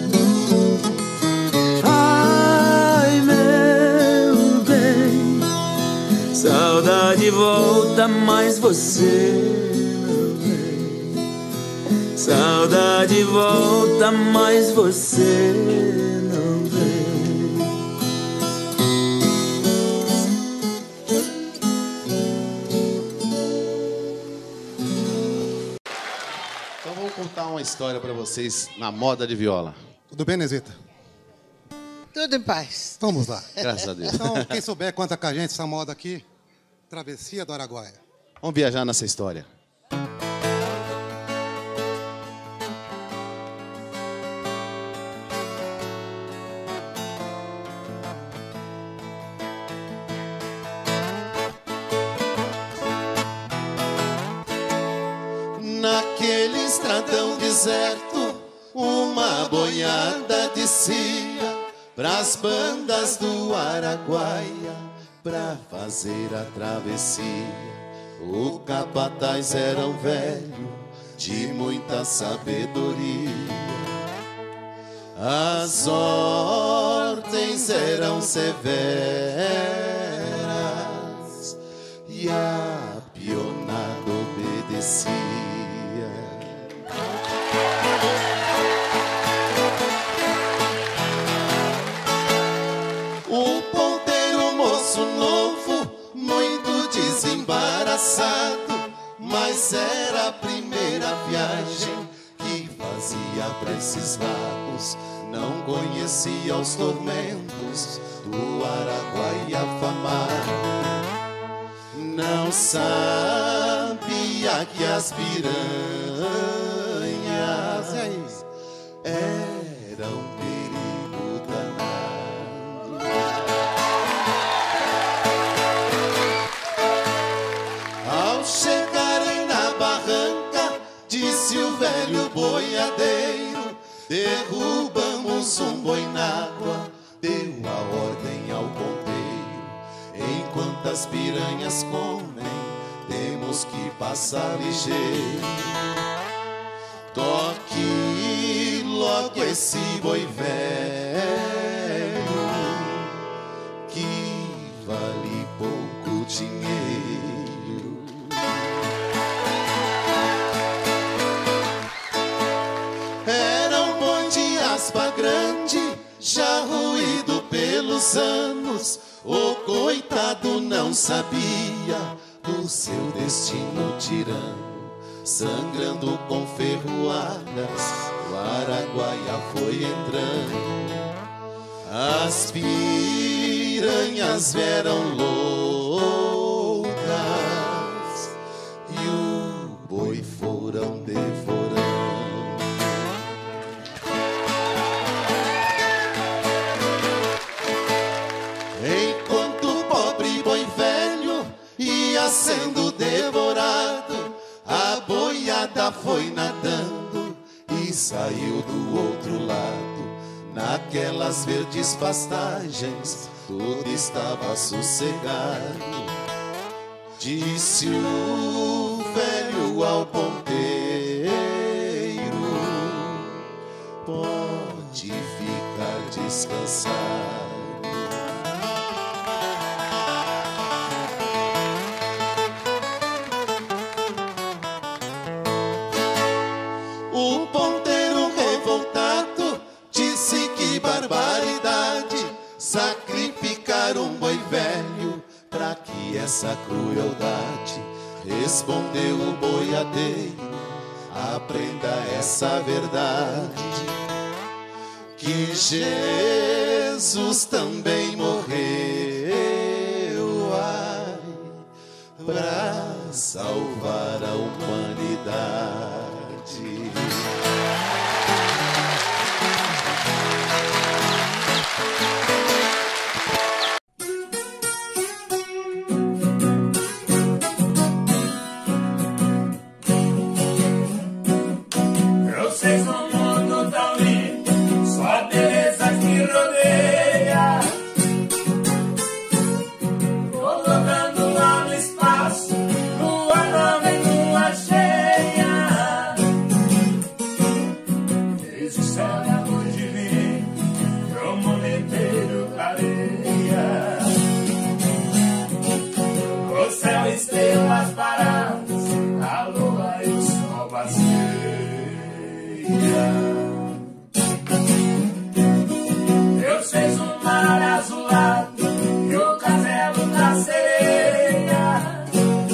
Ai, meu bem, saudade volta, mas você não vem. Saudade volta, mas você não vem. Então vou contar uma história pra vocês na moda de viola. Tudo bem, Nezita? Tudo em paz. Vamos lá. Graças a Deus. Então, quem souber, conta com a gente essa moda aqui. Travessia do Araguaia. Vamos viajar nessa história. Naquele estradão deserto, uma boiada descia pras bandas do Araguaia pra fazer a travessia. O capataz era um velho de muita sabedoria. As ordens eram severas e a pionada obedecia. O ponteiro moço novo, muito desembaraçado, mas era a primeira viagem que fazia pra esses lados. Não conhecia os tormentos do Araguaia afamado. Não sabia que as piranhas eram perigo danado. Ao Derrubamos um boi na água, deu a ordem ao ponteiro. Enquanto as piranhas comem, temos que passar ligeiro. Toque logo esse boi velho, que vale pouco dinheiro. Era um boi de aspa grande, já ruído pelos anos. O coitado não sabia do seu destino tirano. Sangrando com ferroadas, o Araguaia foi entrando. As piranhas vieram loucas e o boi foram devorando. Enquanto o pobre boi velho ia sendo devorado, a boiada foi nadando e saiu do outro lado. Naquelas verdes pastagens tudo estava sossegado. Disse o velho ao ponteiro: pode ficar descansado. O ponteiro revoltado disse: que barbaridade, sacrificar um boi velho, pra que essa crueldade? Respondeu o boiadeiro: aprenda essa verdade, que Jesus também morreu, ai, pra salvar a humanidade. Vocês no mundo tão lindo, só beleza que rodeia, colocando lá no espaço, lua nova e lua cheia. Desde o céu e a luz divina, que o mundo inteiro clareia. O céu, estrelas paradas, a lua e o sol vazio. Deus fez um mar azulado e o castelo da sereia.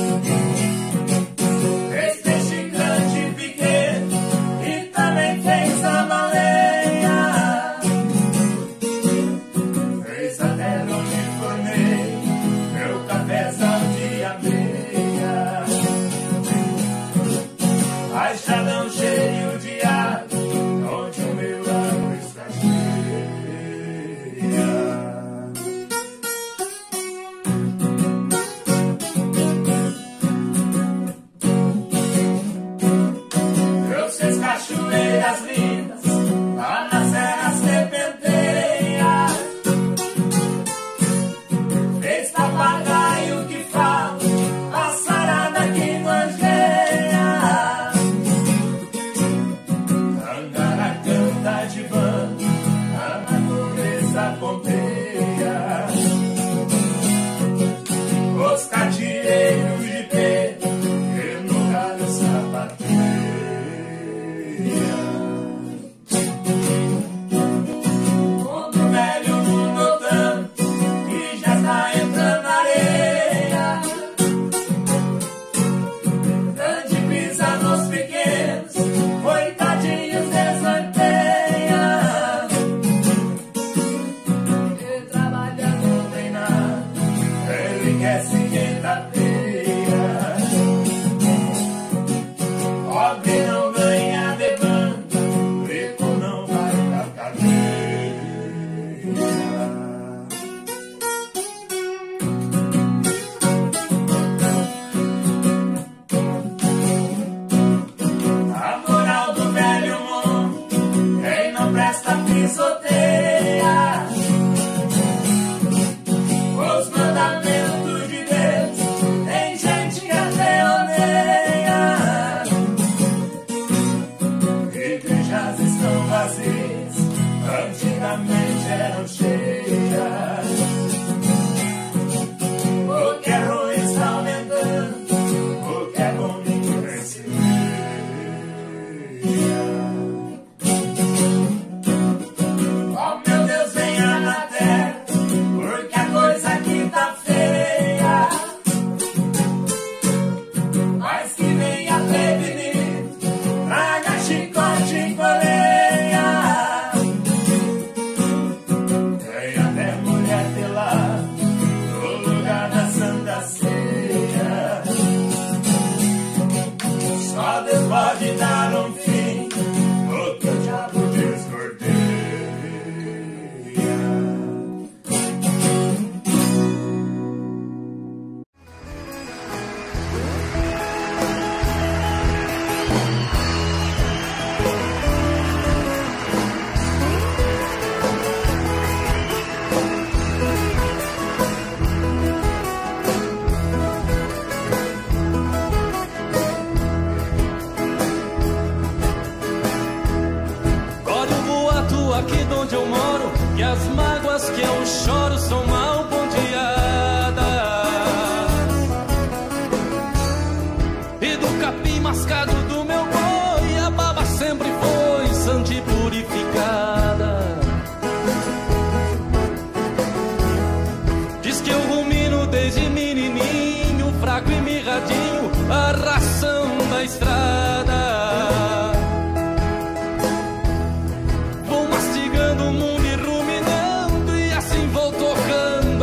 Fez peixe grande e pequeno e também fez a baleia. Fez a terra onde formei meu cafezal de ameia. Baixadão cheio de água, onde o meu lago está cheio. Deus fez cachoeiras lindas, lá na serra serpenteia. Fez papagaio que fala, passarada que manjeia. Angara canta de banda, a natureza ponteia. Os catinheiros de pé, e no galho sapateia. Mundo velho, mundo tanto, que já está entrando na areia. Grande pisa nos pequenos, coitadinhos desnorteia. Quem trabalha não tem nada, enriquece quem tapeia. Pobre não ganha demanda, rico não vai pra cadeia. A moral do velho mundo é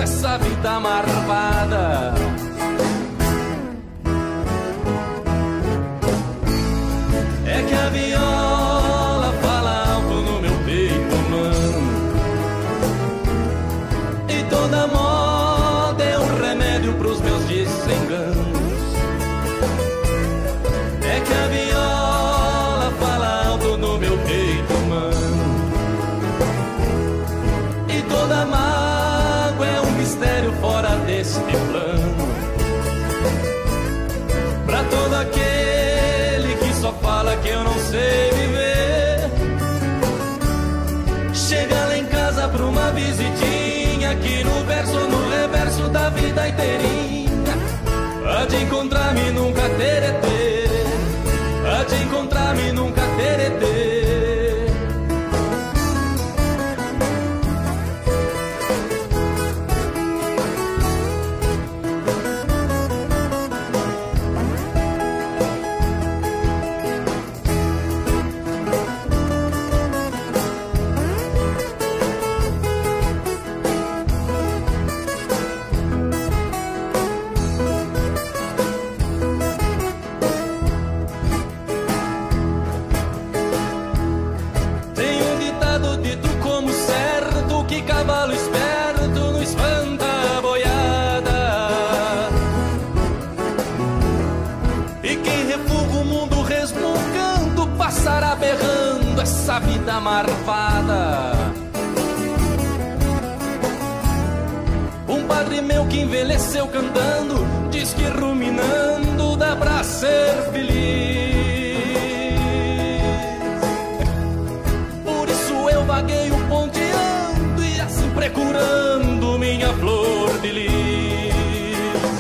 essa vida marvada. É que a viola fala alto no meu peito, mano, e toda moda é um remédio pros meus desenganos. É que a viola fala alto no meu peito, mano, e toda mágoa é um mistério fora deste plano. Pra todo aquele que só fala que eu não sei viver, chega lá em casa pra uma visitinha, aqui no verso, no reverso da vida inteirinha. Há de encontrar-me nunca teretê, há de encontrar-me nunca teretê. Cavalo esperto não espanta a boiada, e quem refuga o mundo resmungando passará berrando essa vida marvada. Um padre meu que envelheceu cantando diz que ruminando dá pra ser feliz. Por isso eu vagueio ponteando, procurando minha flor de lis.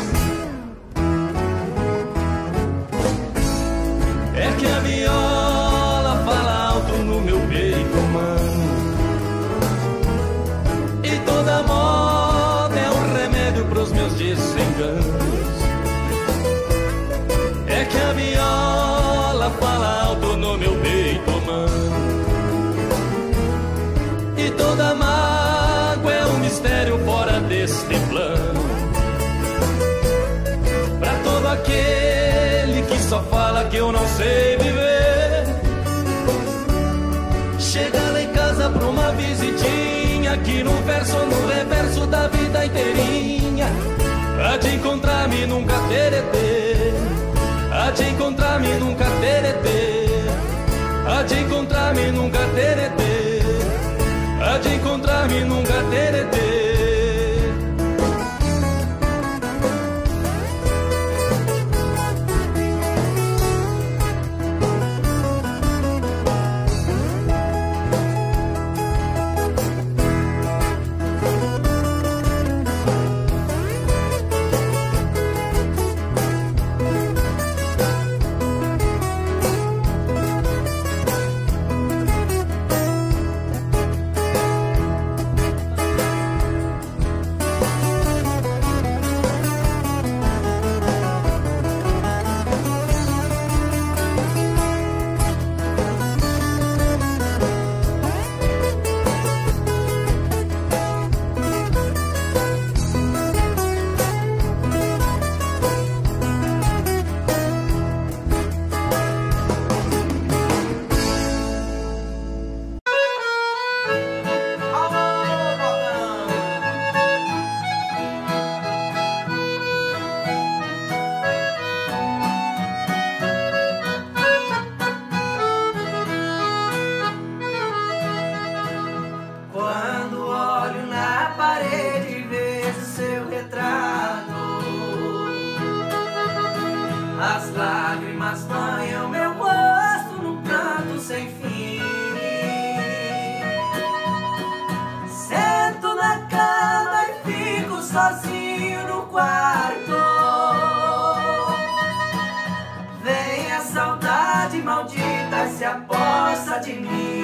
É que a viola fala alto no meu peito, mano, e toda moda é um remédio pros meus desenganos. É que a viola fala alto no meu peito, mano, e toda mágoa é um mistério fora deste plano. Pra todo aquele que só fala que eu não sei viver, chega lá em casa pra uma visitinha, aqui no verso, no reverso da vida inteirinha. Há de encontrar-me nunca teretê, há de encontrar-me nunca teretê, há de encontrar-me nunca teretê, há de encontrar-me nunca teretê. As lágrimas banham meu rosto num pranto sem fim. Sento na cama e fico sozinho no quarto. Vem a saudade maldita, se aposta de mim.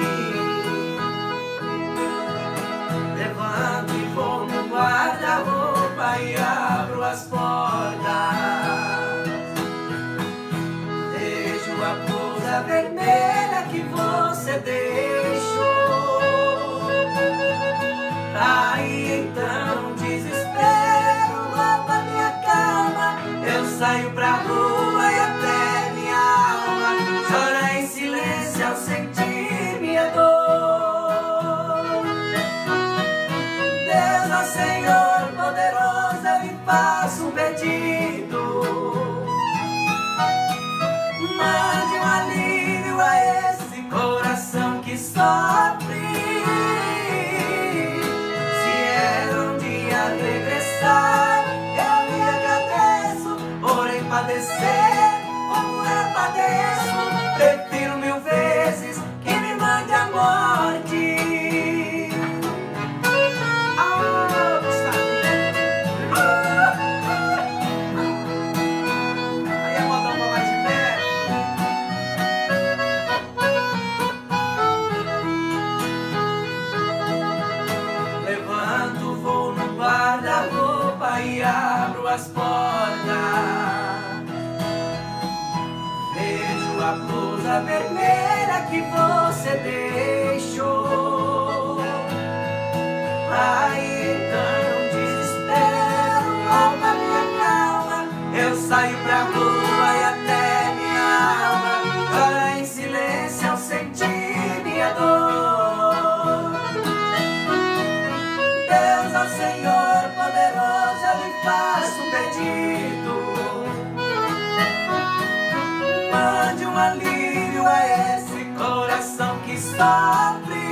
Levanto e vou no guarda-roupa e abro as portas. A blusa vermelha que você deixou. Aí então desespero. faço um pedido. Mande um alívio a esse coração que sofre. Se é um dia regressar, eu me agradeço, porém padecer como eu padeço, prefiro mil vezes que me mande a morte. E abro as portas, vejo a blusa vermelha que você deixou. Aí então desespero, alma minha calma, eu saio pra rua e até minha alma chora em silêncio ao sentir minha dor. Deus, ó Senhor poderoso, eu lhe faço um pedido. Mande um alívio a esse coração que sofre.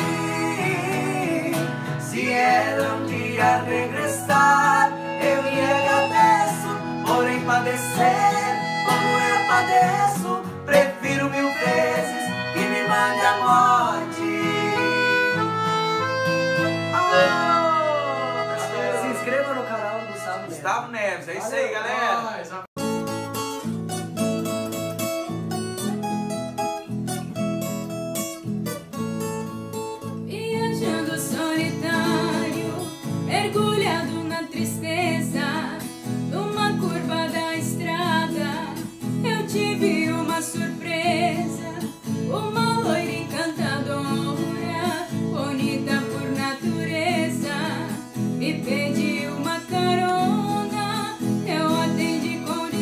Se ela um dia regressar, eu lhe agradeço, porém padecer como eu padeço, prefiro mil vezes que me mande a morte. Se inscreva no canal do Gustavo Neves. É isso aí, galera. Viajando solitário, mergulhado na tristeza, numa curva da estrada, eu tive uma surpresa. Uma loira encantadora, bonita por natureza, me pediu uma carona, eu atendi com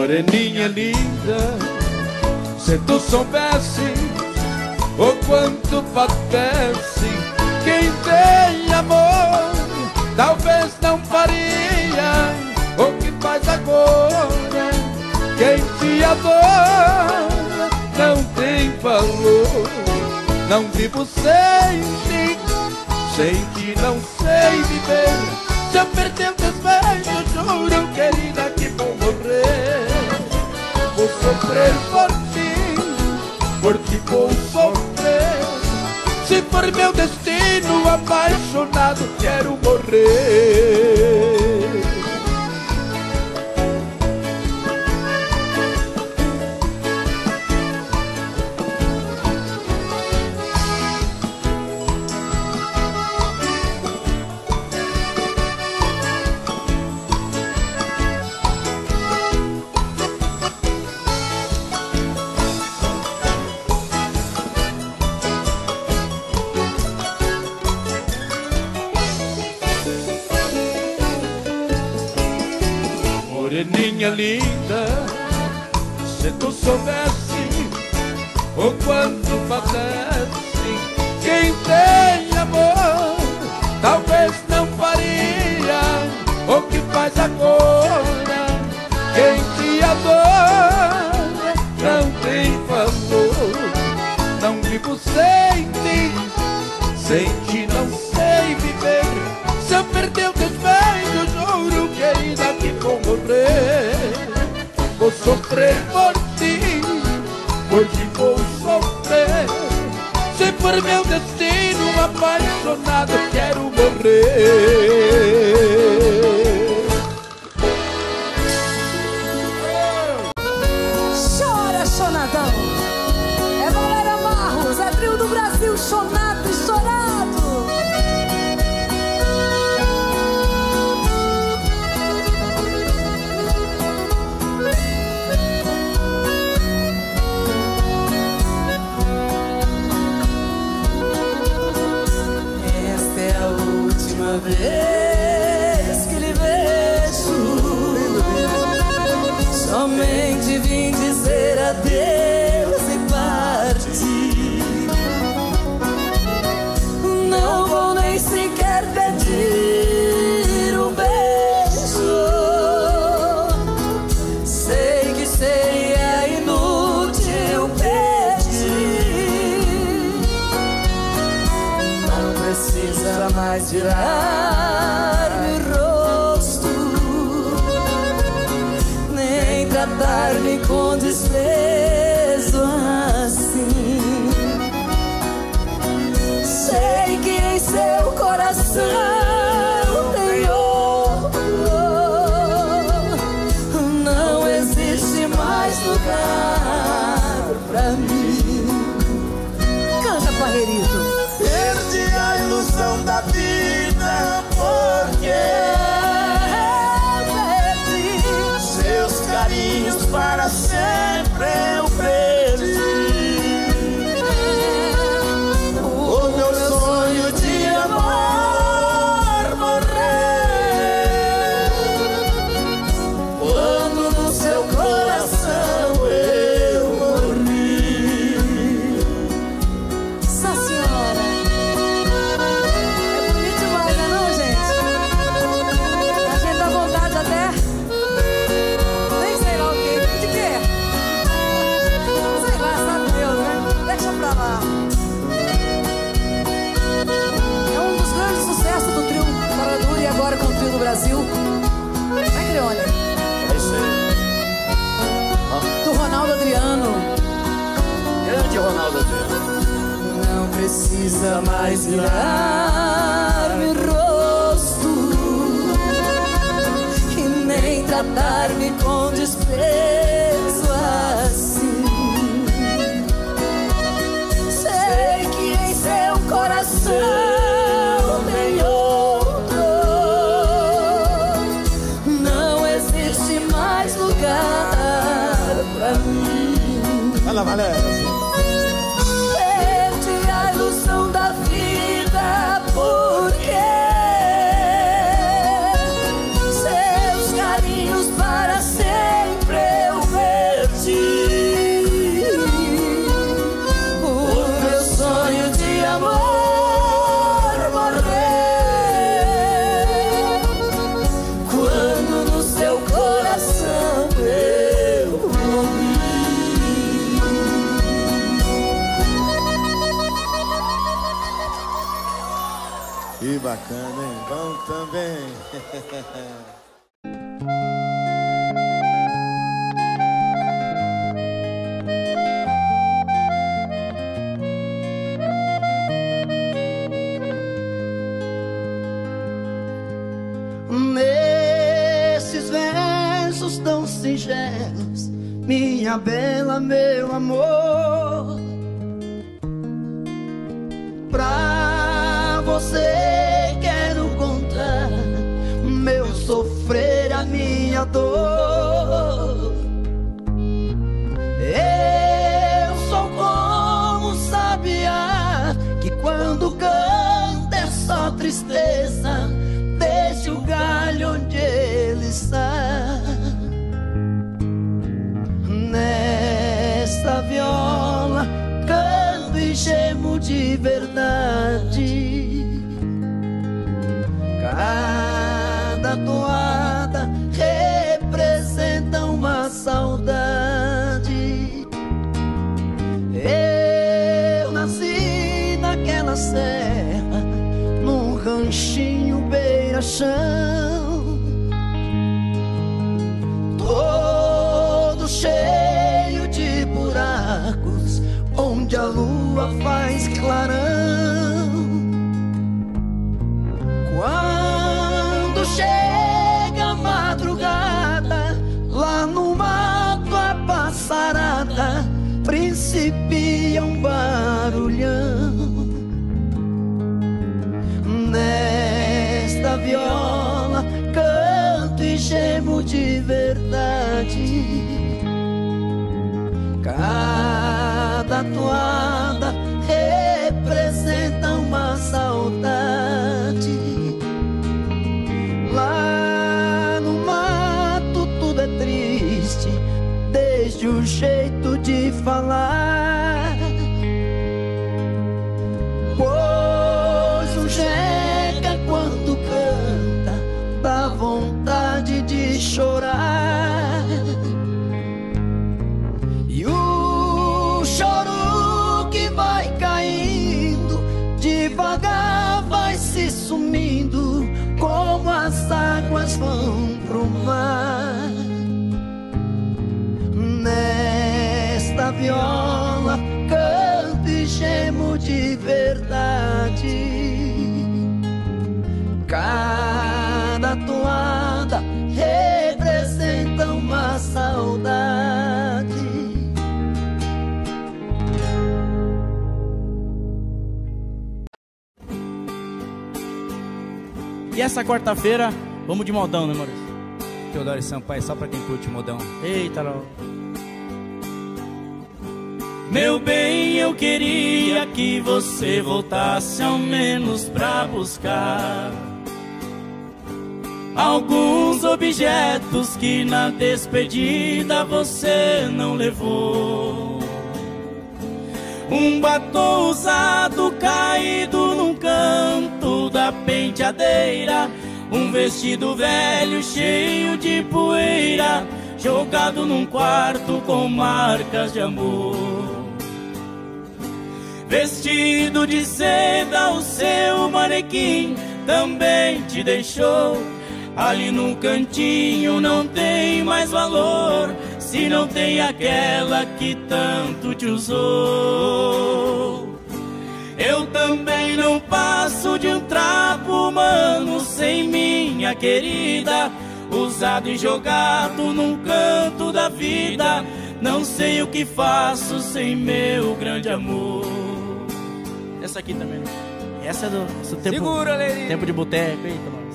Moreninha linda, se tu soubesse o quanto padece quem tem amor, talvez não faria o que faz agora. Quem te adora não tem valor. Não vivo sem ti, sem ti não sei viver. Se eu perder teus beijos, juro, querida, que vou morrer. Vou sofrer por ti vou sofrer. Se for meu destino, apaixonado, quero morrer. Moreninha linda, se tu soubesse o quanto padece quem tem amor, talvez não faria o que faz agora. Quem te adora não tem valor. Não vivo sem ti, sem ti não sei viver. Se eu perder teus beijos, juro, querida, que vou morrer. Vou sofrer por ti vou sofrer. Se for meu destino, apaixonado, quero morrer. Chora, Chonadão. É Valéria Barros, é trio do Brasil, chonado e chorado. Vez que lhe vejo, somente vim dizer adeus e partir. Não vou nem sequer pedir um beijo. Sei que seria inútil pedir. Não precisa mais virar-me o rosto, nem tratar-me com desprezo assim. Sei que em seu coração tem outro. Não existe mais lugar pra mim. Canta, Parreirito. Perdi a ilusão da vida porque perdi seus carinhos para sempre eu perdi. O meu sonho de amor morreu quando no seu coração eu morri. Nossa Senhora. Brasil. Vai, Creone. É isso aí. Do Ronaldo Adriano. Grande Ronaldo Adriano. Não precisa mais virar-me rosto e nem tratar-me com desprezo assim. Sei que em seu coração Fala, Valéria. Perdi a ilusão da vida porque seus carinhos para sempre eu bacana, hein? Vamos também. Nesses versos tão singelos, minha bela, meu amor, pra você quero contar meu sofrer, a minha dor. Eu sou como sabiá que quando canta é só tristeza, deixa o galho onde ele está. Nesta viola canto e gemo de verdade. Cada toada representa uma saudade. Eu nasci naquela serra, num ranchinho beira-chão, todo cheio de buracos, onde a lua faz clarão. Quando chega a madrugada, lá no mato a passarada principia um barulhão. Nesta viola canto e gemo de verdade. Cada toada representa uma saudade. Lá no mato tudo é triste, desde o jeito de falar. Pois o jeca quando canta dá vontade de chorar. E o choro que vai caindo devagar vai se sumindo, como as águas vão pro mar. Nesta viola canto e gemo de verdade. Cada toada representa uma saudade. E essa quarta-feira, vamos de modão, né, Maurício? Teodoro Sampaio, só pra quem curte modão. Eita, não. Meu bem, eu queria que você voltasse ao menos pra buscar alguns objetos que na despedida você não levou. Um batom usado caído num canto da penteadeira, um vestido velho cheio de poeira, jogado num quarto com marcas de amor. Vestido de seda, o seu manequim também te deixou. Ali no cantinho não tem mais valor, se não tem aquela que tanto te usou. Eu também não passo de um trapo humano sem minha querida, usado e jogado num canto da vida. Não sei o que faço sem meu grande amor. Essa aqui também. Essa é do tempo. Segura, Leirinho. Tempo de boteco. Eita, nós.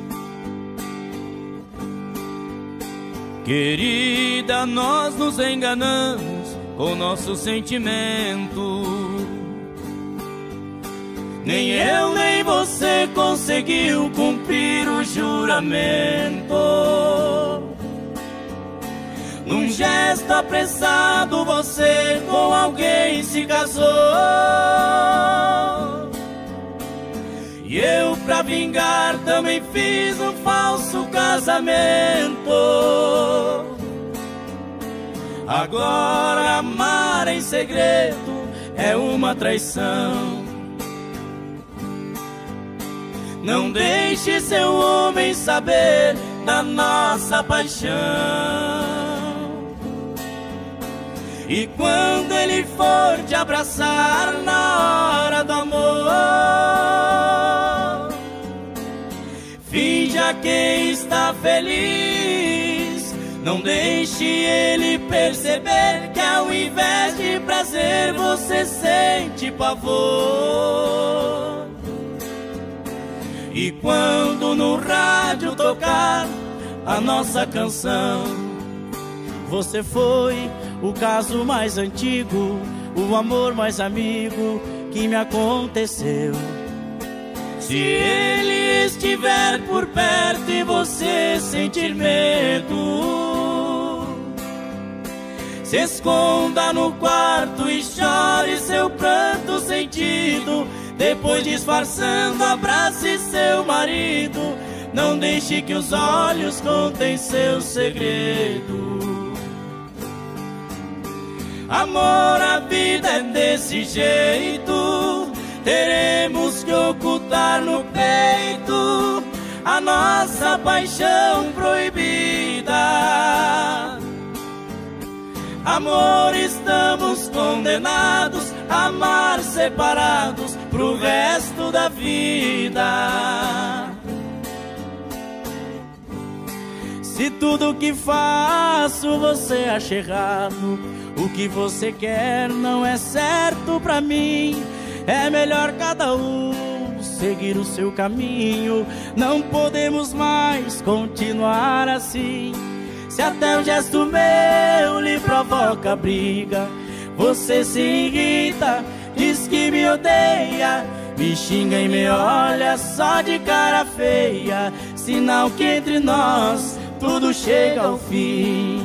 Querida, nós nos enganamos com nosso sentimento. Nem eu nem você conseguiu cumprir o juramento. Num gesto apressado você com alguém se casou. E eu pra vingar também fiz um falso casamento. Agora amar em segredo é uma traição. Não deixe seu homem saber da nossa paixão. E quando ele for te abraçar na hora do amor, finja que está feliz. Não deixe ele perceber que ao invés de prazer você sente pavor. E quando no rádio tocar a nossa canção, você foi o caso mais antigo, o amor mais amigo que me aconteceu. Se ele estiver por perto e você sentir medo, se esconda no quarto e chore seu pranto sentido. Depois, disfarçando, abrace seu marido. Não deixe que os olhos contem seu segredo. Amor, a vida é desse jeito. Teremos que ocultar no peito a nossa paixão proibida. Amor, estamos condenados a amar separados pro resto da vida. Se tudo que faço você acha errado, o que você quer não é certo pra mim, é melhor cada um seguir o seu caminho. Não podemos mais continuar assim. Se até um gesto meu lhe provoca briga, você se irrita, diz que me odeia, me xinga e me olha só de cara feia, sinal que entre nós tudo chega ao fim.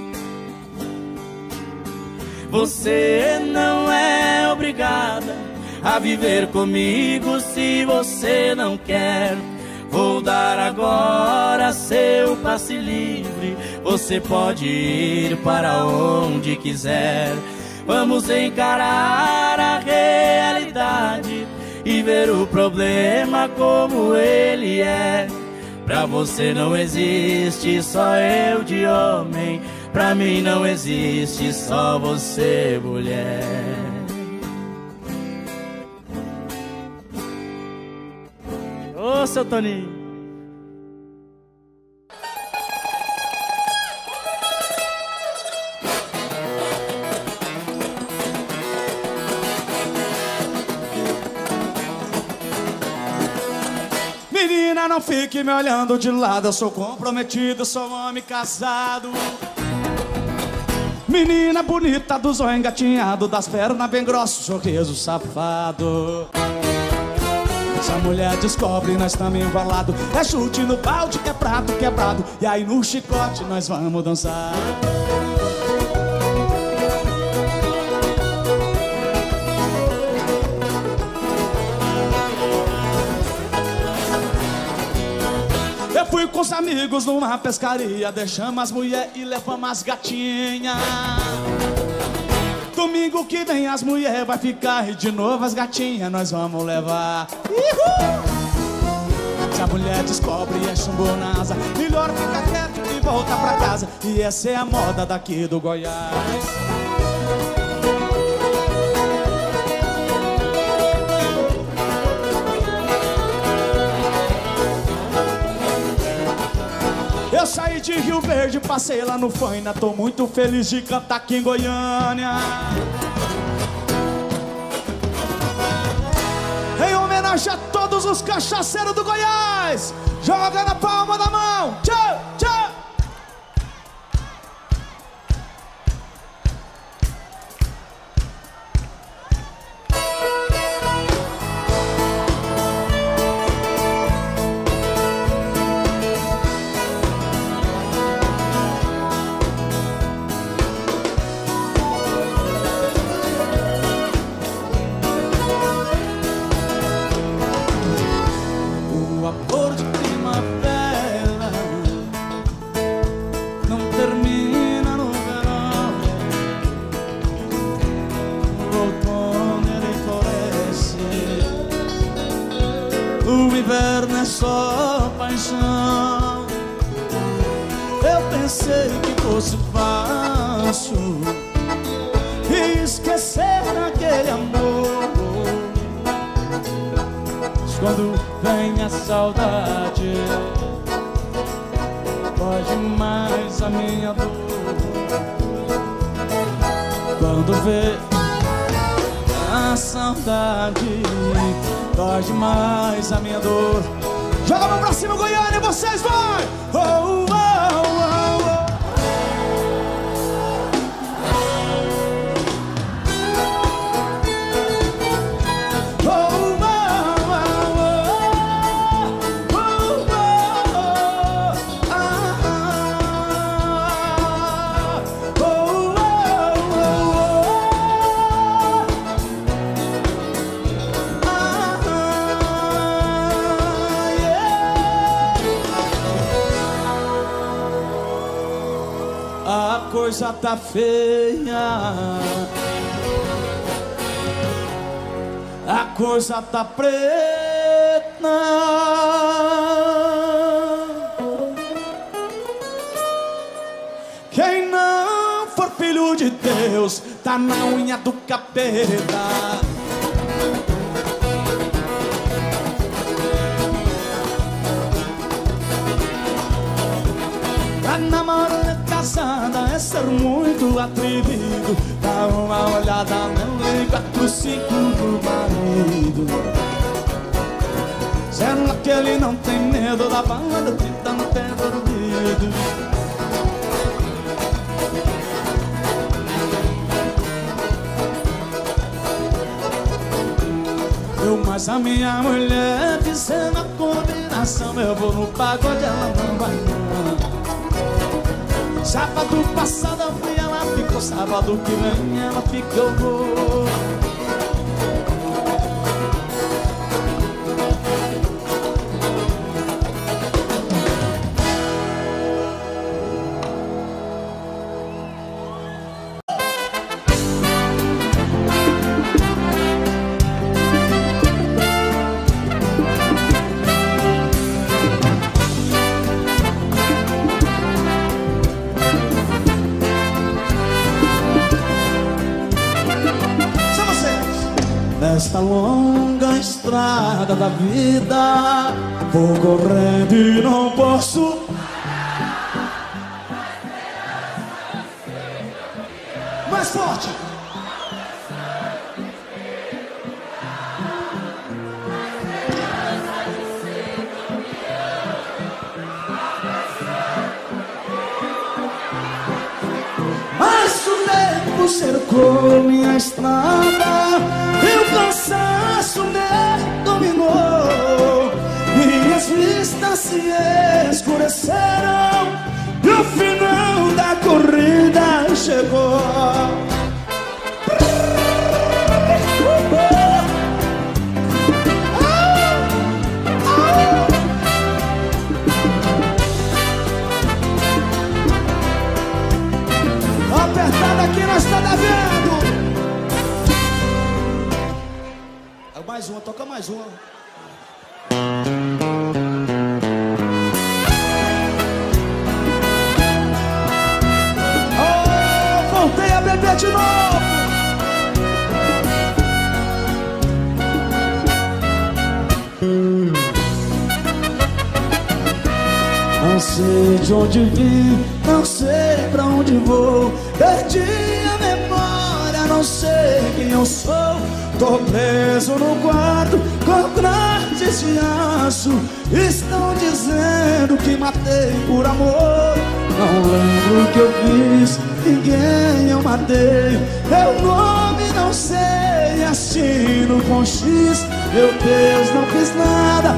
Você não é obrigada a viver comigo se você não quer. Vou dar agora seu passe livre, você pode ir para onde quiser. Vamos encarar a realidade e ver o problema como ele é. Pra você não existe só eu de homem, pra mim não existe só você, mulher. Ô, seu Toninho. Menina, não fique me olhando de lado, eu sou comprometido, sou homem casado. Menina bonita, do zóio engatinhado, das pernas bem grossas, sorriso safado. Se a mulher descobre, nós estamos enrolados. É chute no balde, que é prato quebrado, e aí no chicote nós vamos dançar. Eu fui com os amigos numa pescaria, deixamos as mulheres e levamos as gatinhas. Domingo que vem as mulheres vai ficar e de novo as gatinhas nós vamos levar. Se a mulher descobre é chumbou na asa, melhor ficar quieto e voltar pra casa. E essa é a moda daqui do Goiás. Eu saí de Rio Verde, passei lá no Faina, tô muito feliz de cantar aqui em Goiânia. Em homenagem a todos os cachaceiros do Goiás, joga na palma da mão. Tchau, tchau. é só paixão. Eu pensei que fosse fácil esquecer aquele amor, mas quando vem a saudade, pode mais a minha dor. Quando vê a saudade, dói demais a minha dor. Joga a mão pra cima, Goiânia, e vocês vai! Oh, oh, oh, oh. A coisa tá feia, a coisa tá preta. Quem não for filho de Deus tá na unha do capeta. Tá namorando casada é ser muito atrevido. Dá uma olhada no lei 45 do marido. Será que ele não tem medo da bala do 30 no tempo do dedo? Eu mais a minha mulher fizendo a combinação. Eu vou no pagode, ela não vai não. Sábado passado eu fui, ela ficou. Sábado que vem ela fica, eu vou. Nesta longa estrada da vida, vou correndo e não posso. Mais forte. Mas o tempo cercou minha estrada, o cansaço me dominou, minhas vistas se escureceram e o final da corrida chegou. Apertada aqui na estrada vendo. Mais uma, toca mais uma. Oh, voltei a beber de novo. Não sei de onde vim, não sei pra onde vou. Perdi a memória, não sei quem eu sou. Tô preso no quarto com grades de aço. Estão dizendo que matei por amor. Não lembro o que eu fiz, ninguém eu matei. Meu nome não sei, assino com X. Meu Deus, não fiz nada.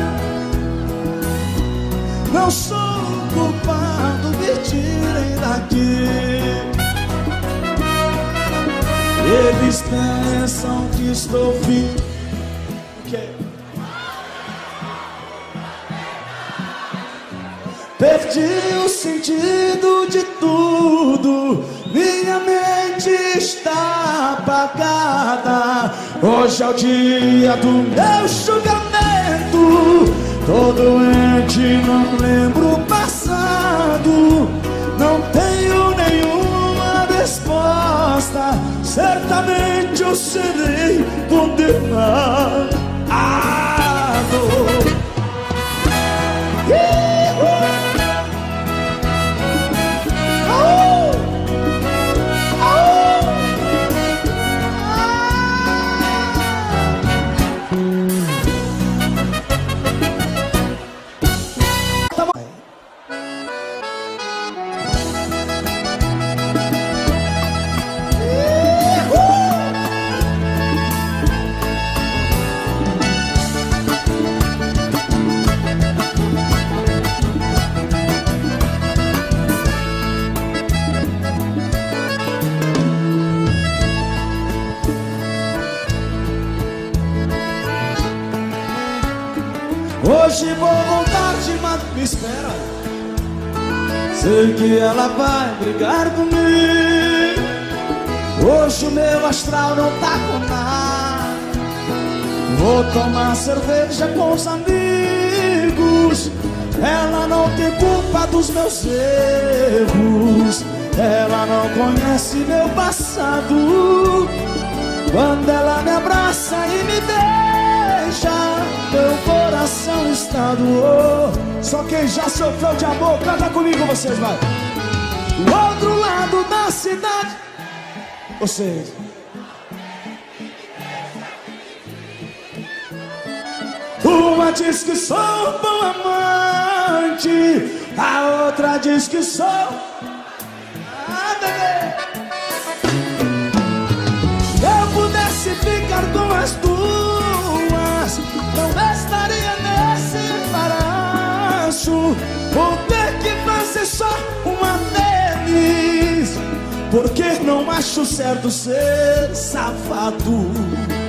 Não sou culpado, me tirem daqui. Eles pensam que estou vivo. Perdi o sentido de tudo. Minha mente está apagada. Hoje é o dia do meu julgamento. Tô doente, não lembro o passado, não tenho nenhuma resposta. Certamente eu serei condenado. Hoje vou voltar de madrugada, me espera. Sei que ela vai brigar comigo. Hoje o meu astral não tá com nada. Vou tomar cerveja com os amigos. Ela não tem culpa dos meus erros. Ela não conhece meu passado. Quando ela me abraça e me deixa, meu coração está doendo. Só quem já sofreu de amor, canta comigo vocês, vai. Do outro lado da cidade, vocês. Uma diz que sou um bom amante, a outra diz que sou bebê. Se eu pudesse ficar com as duas, não estaria nesse embaraço. Vou ter que fazer só uma deles, porque não acho certo ser safado.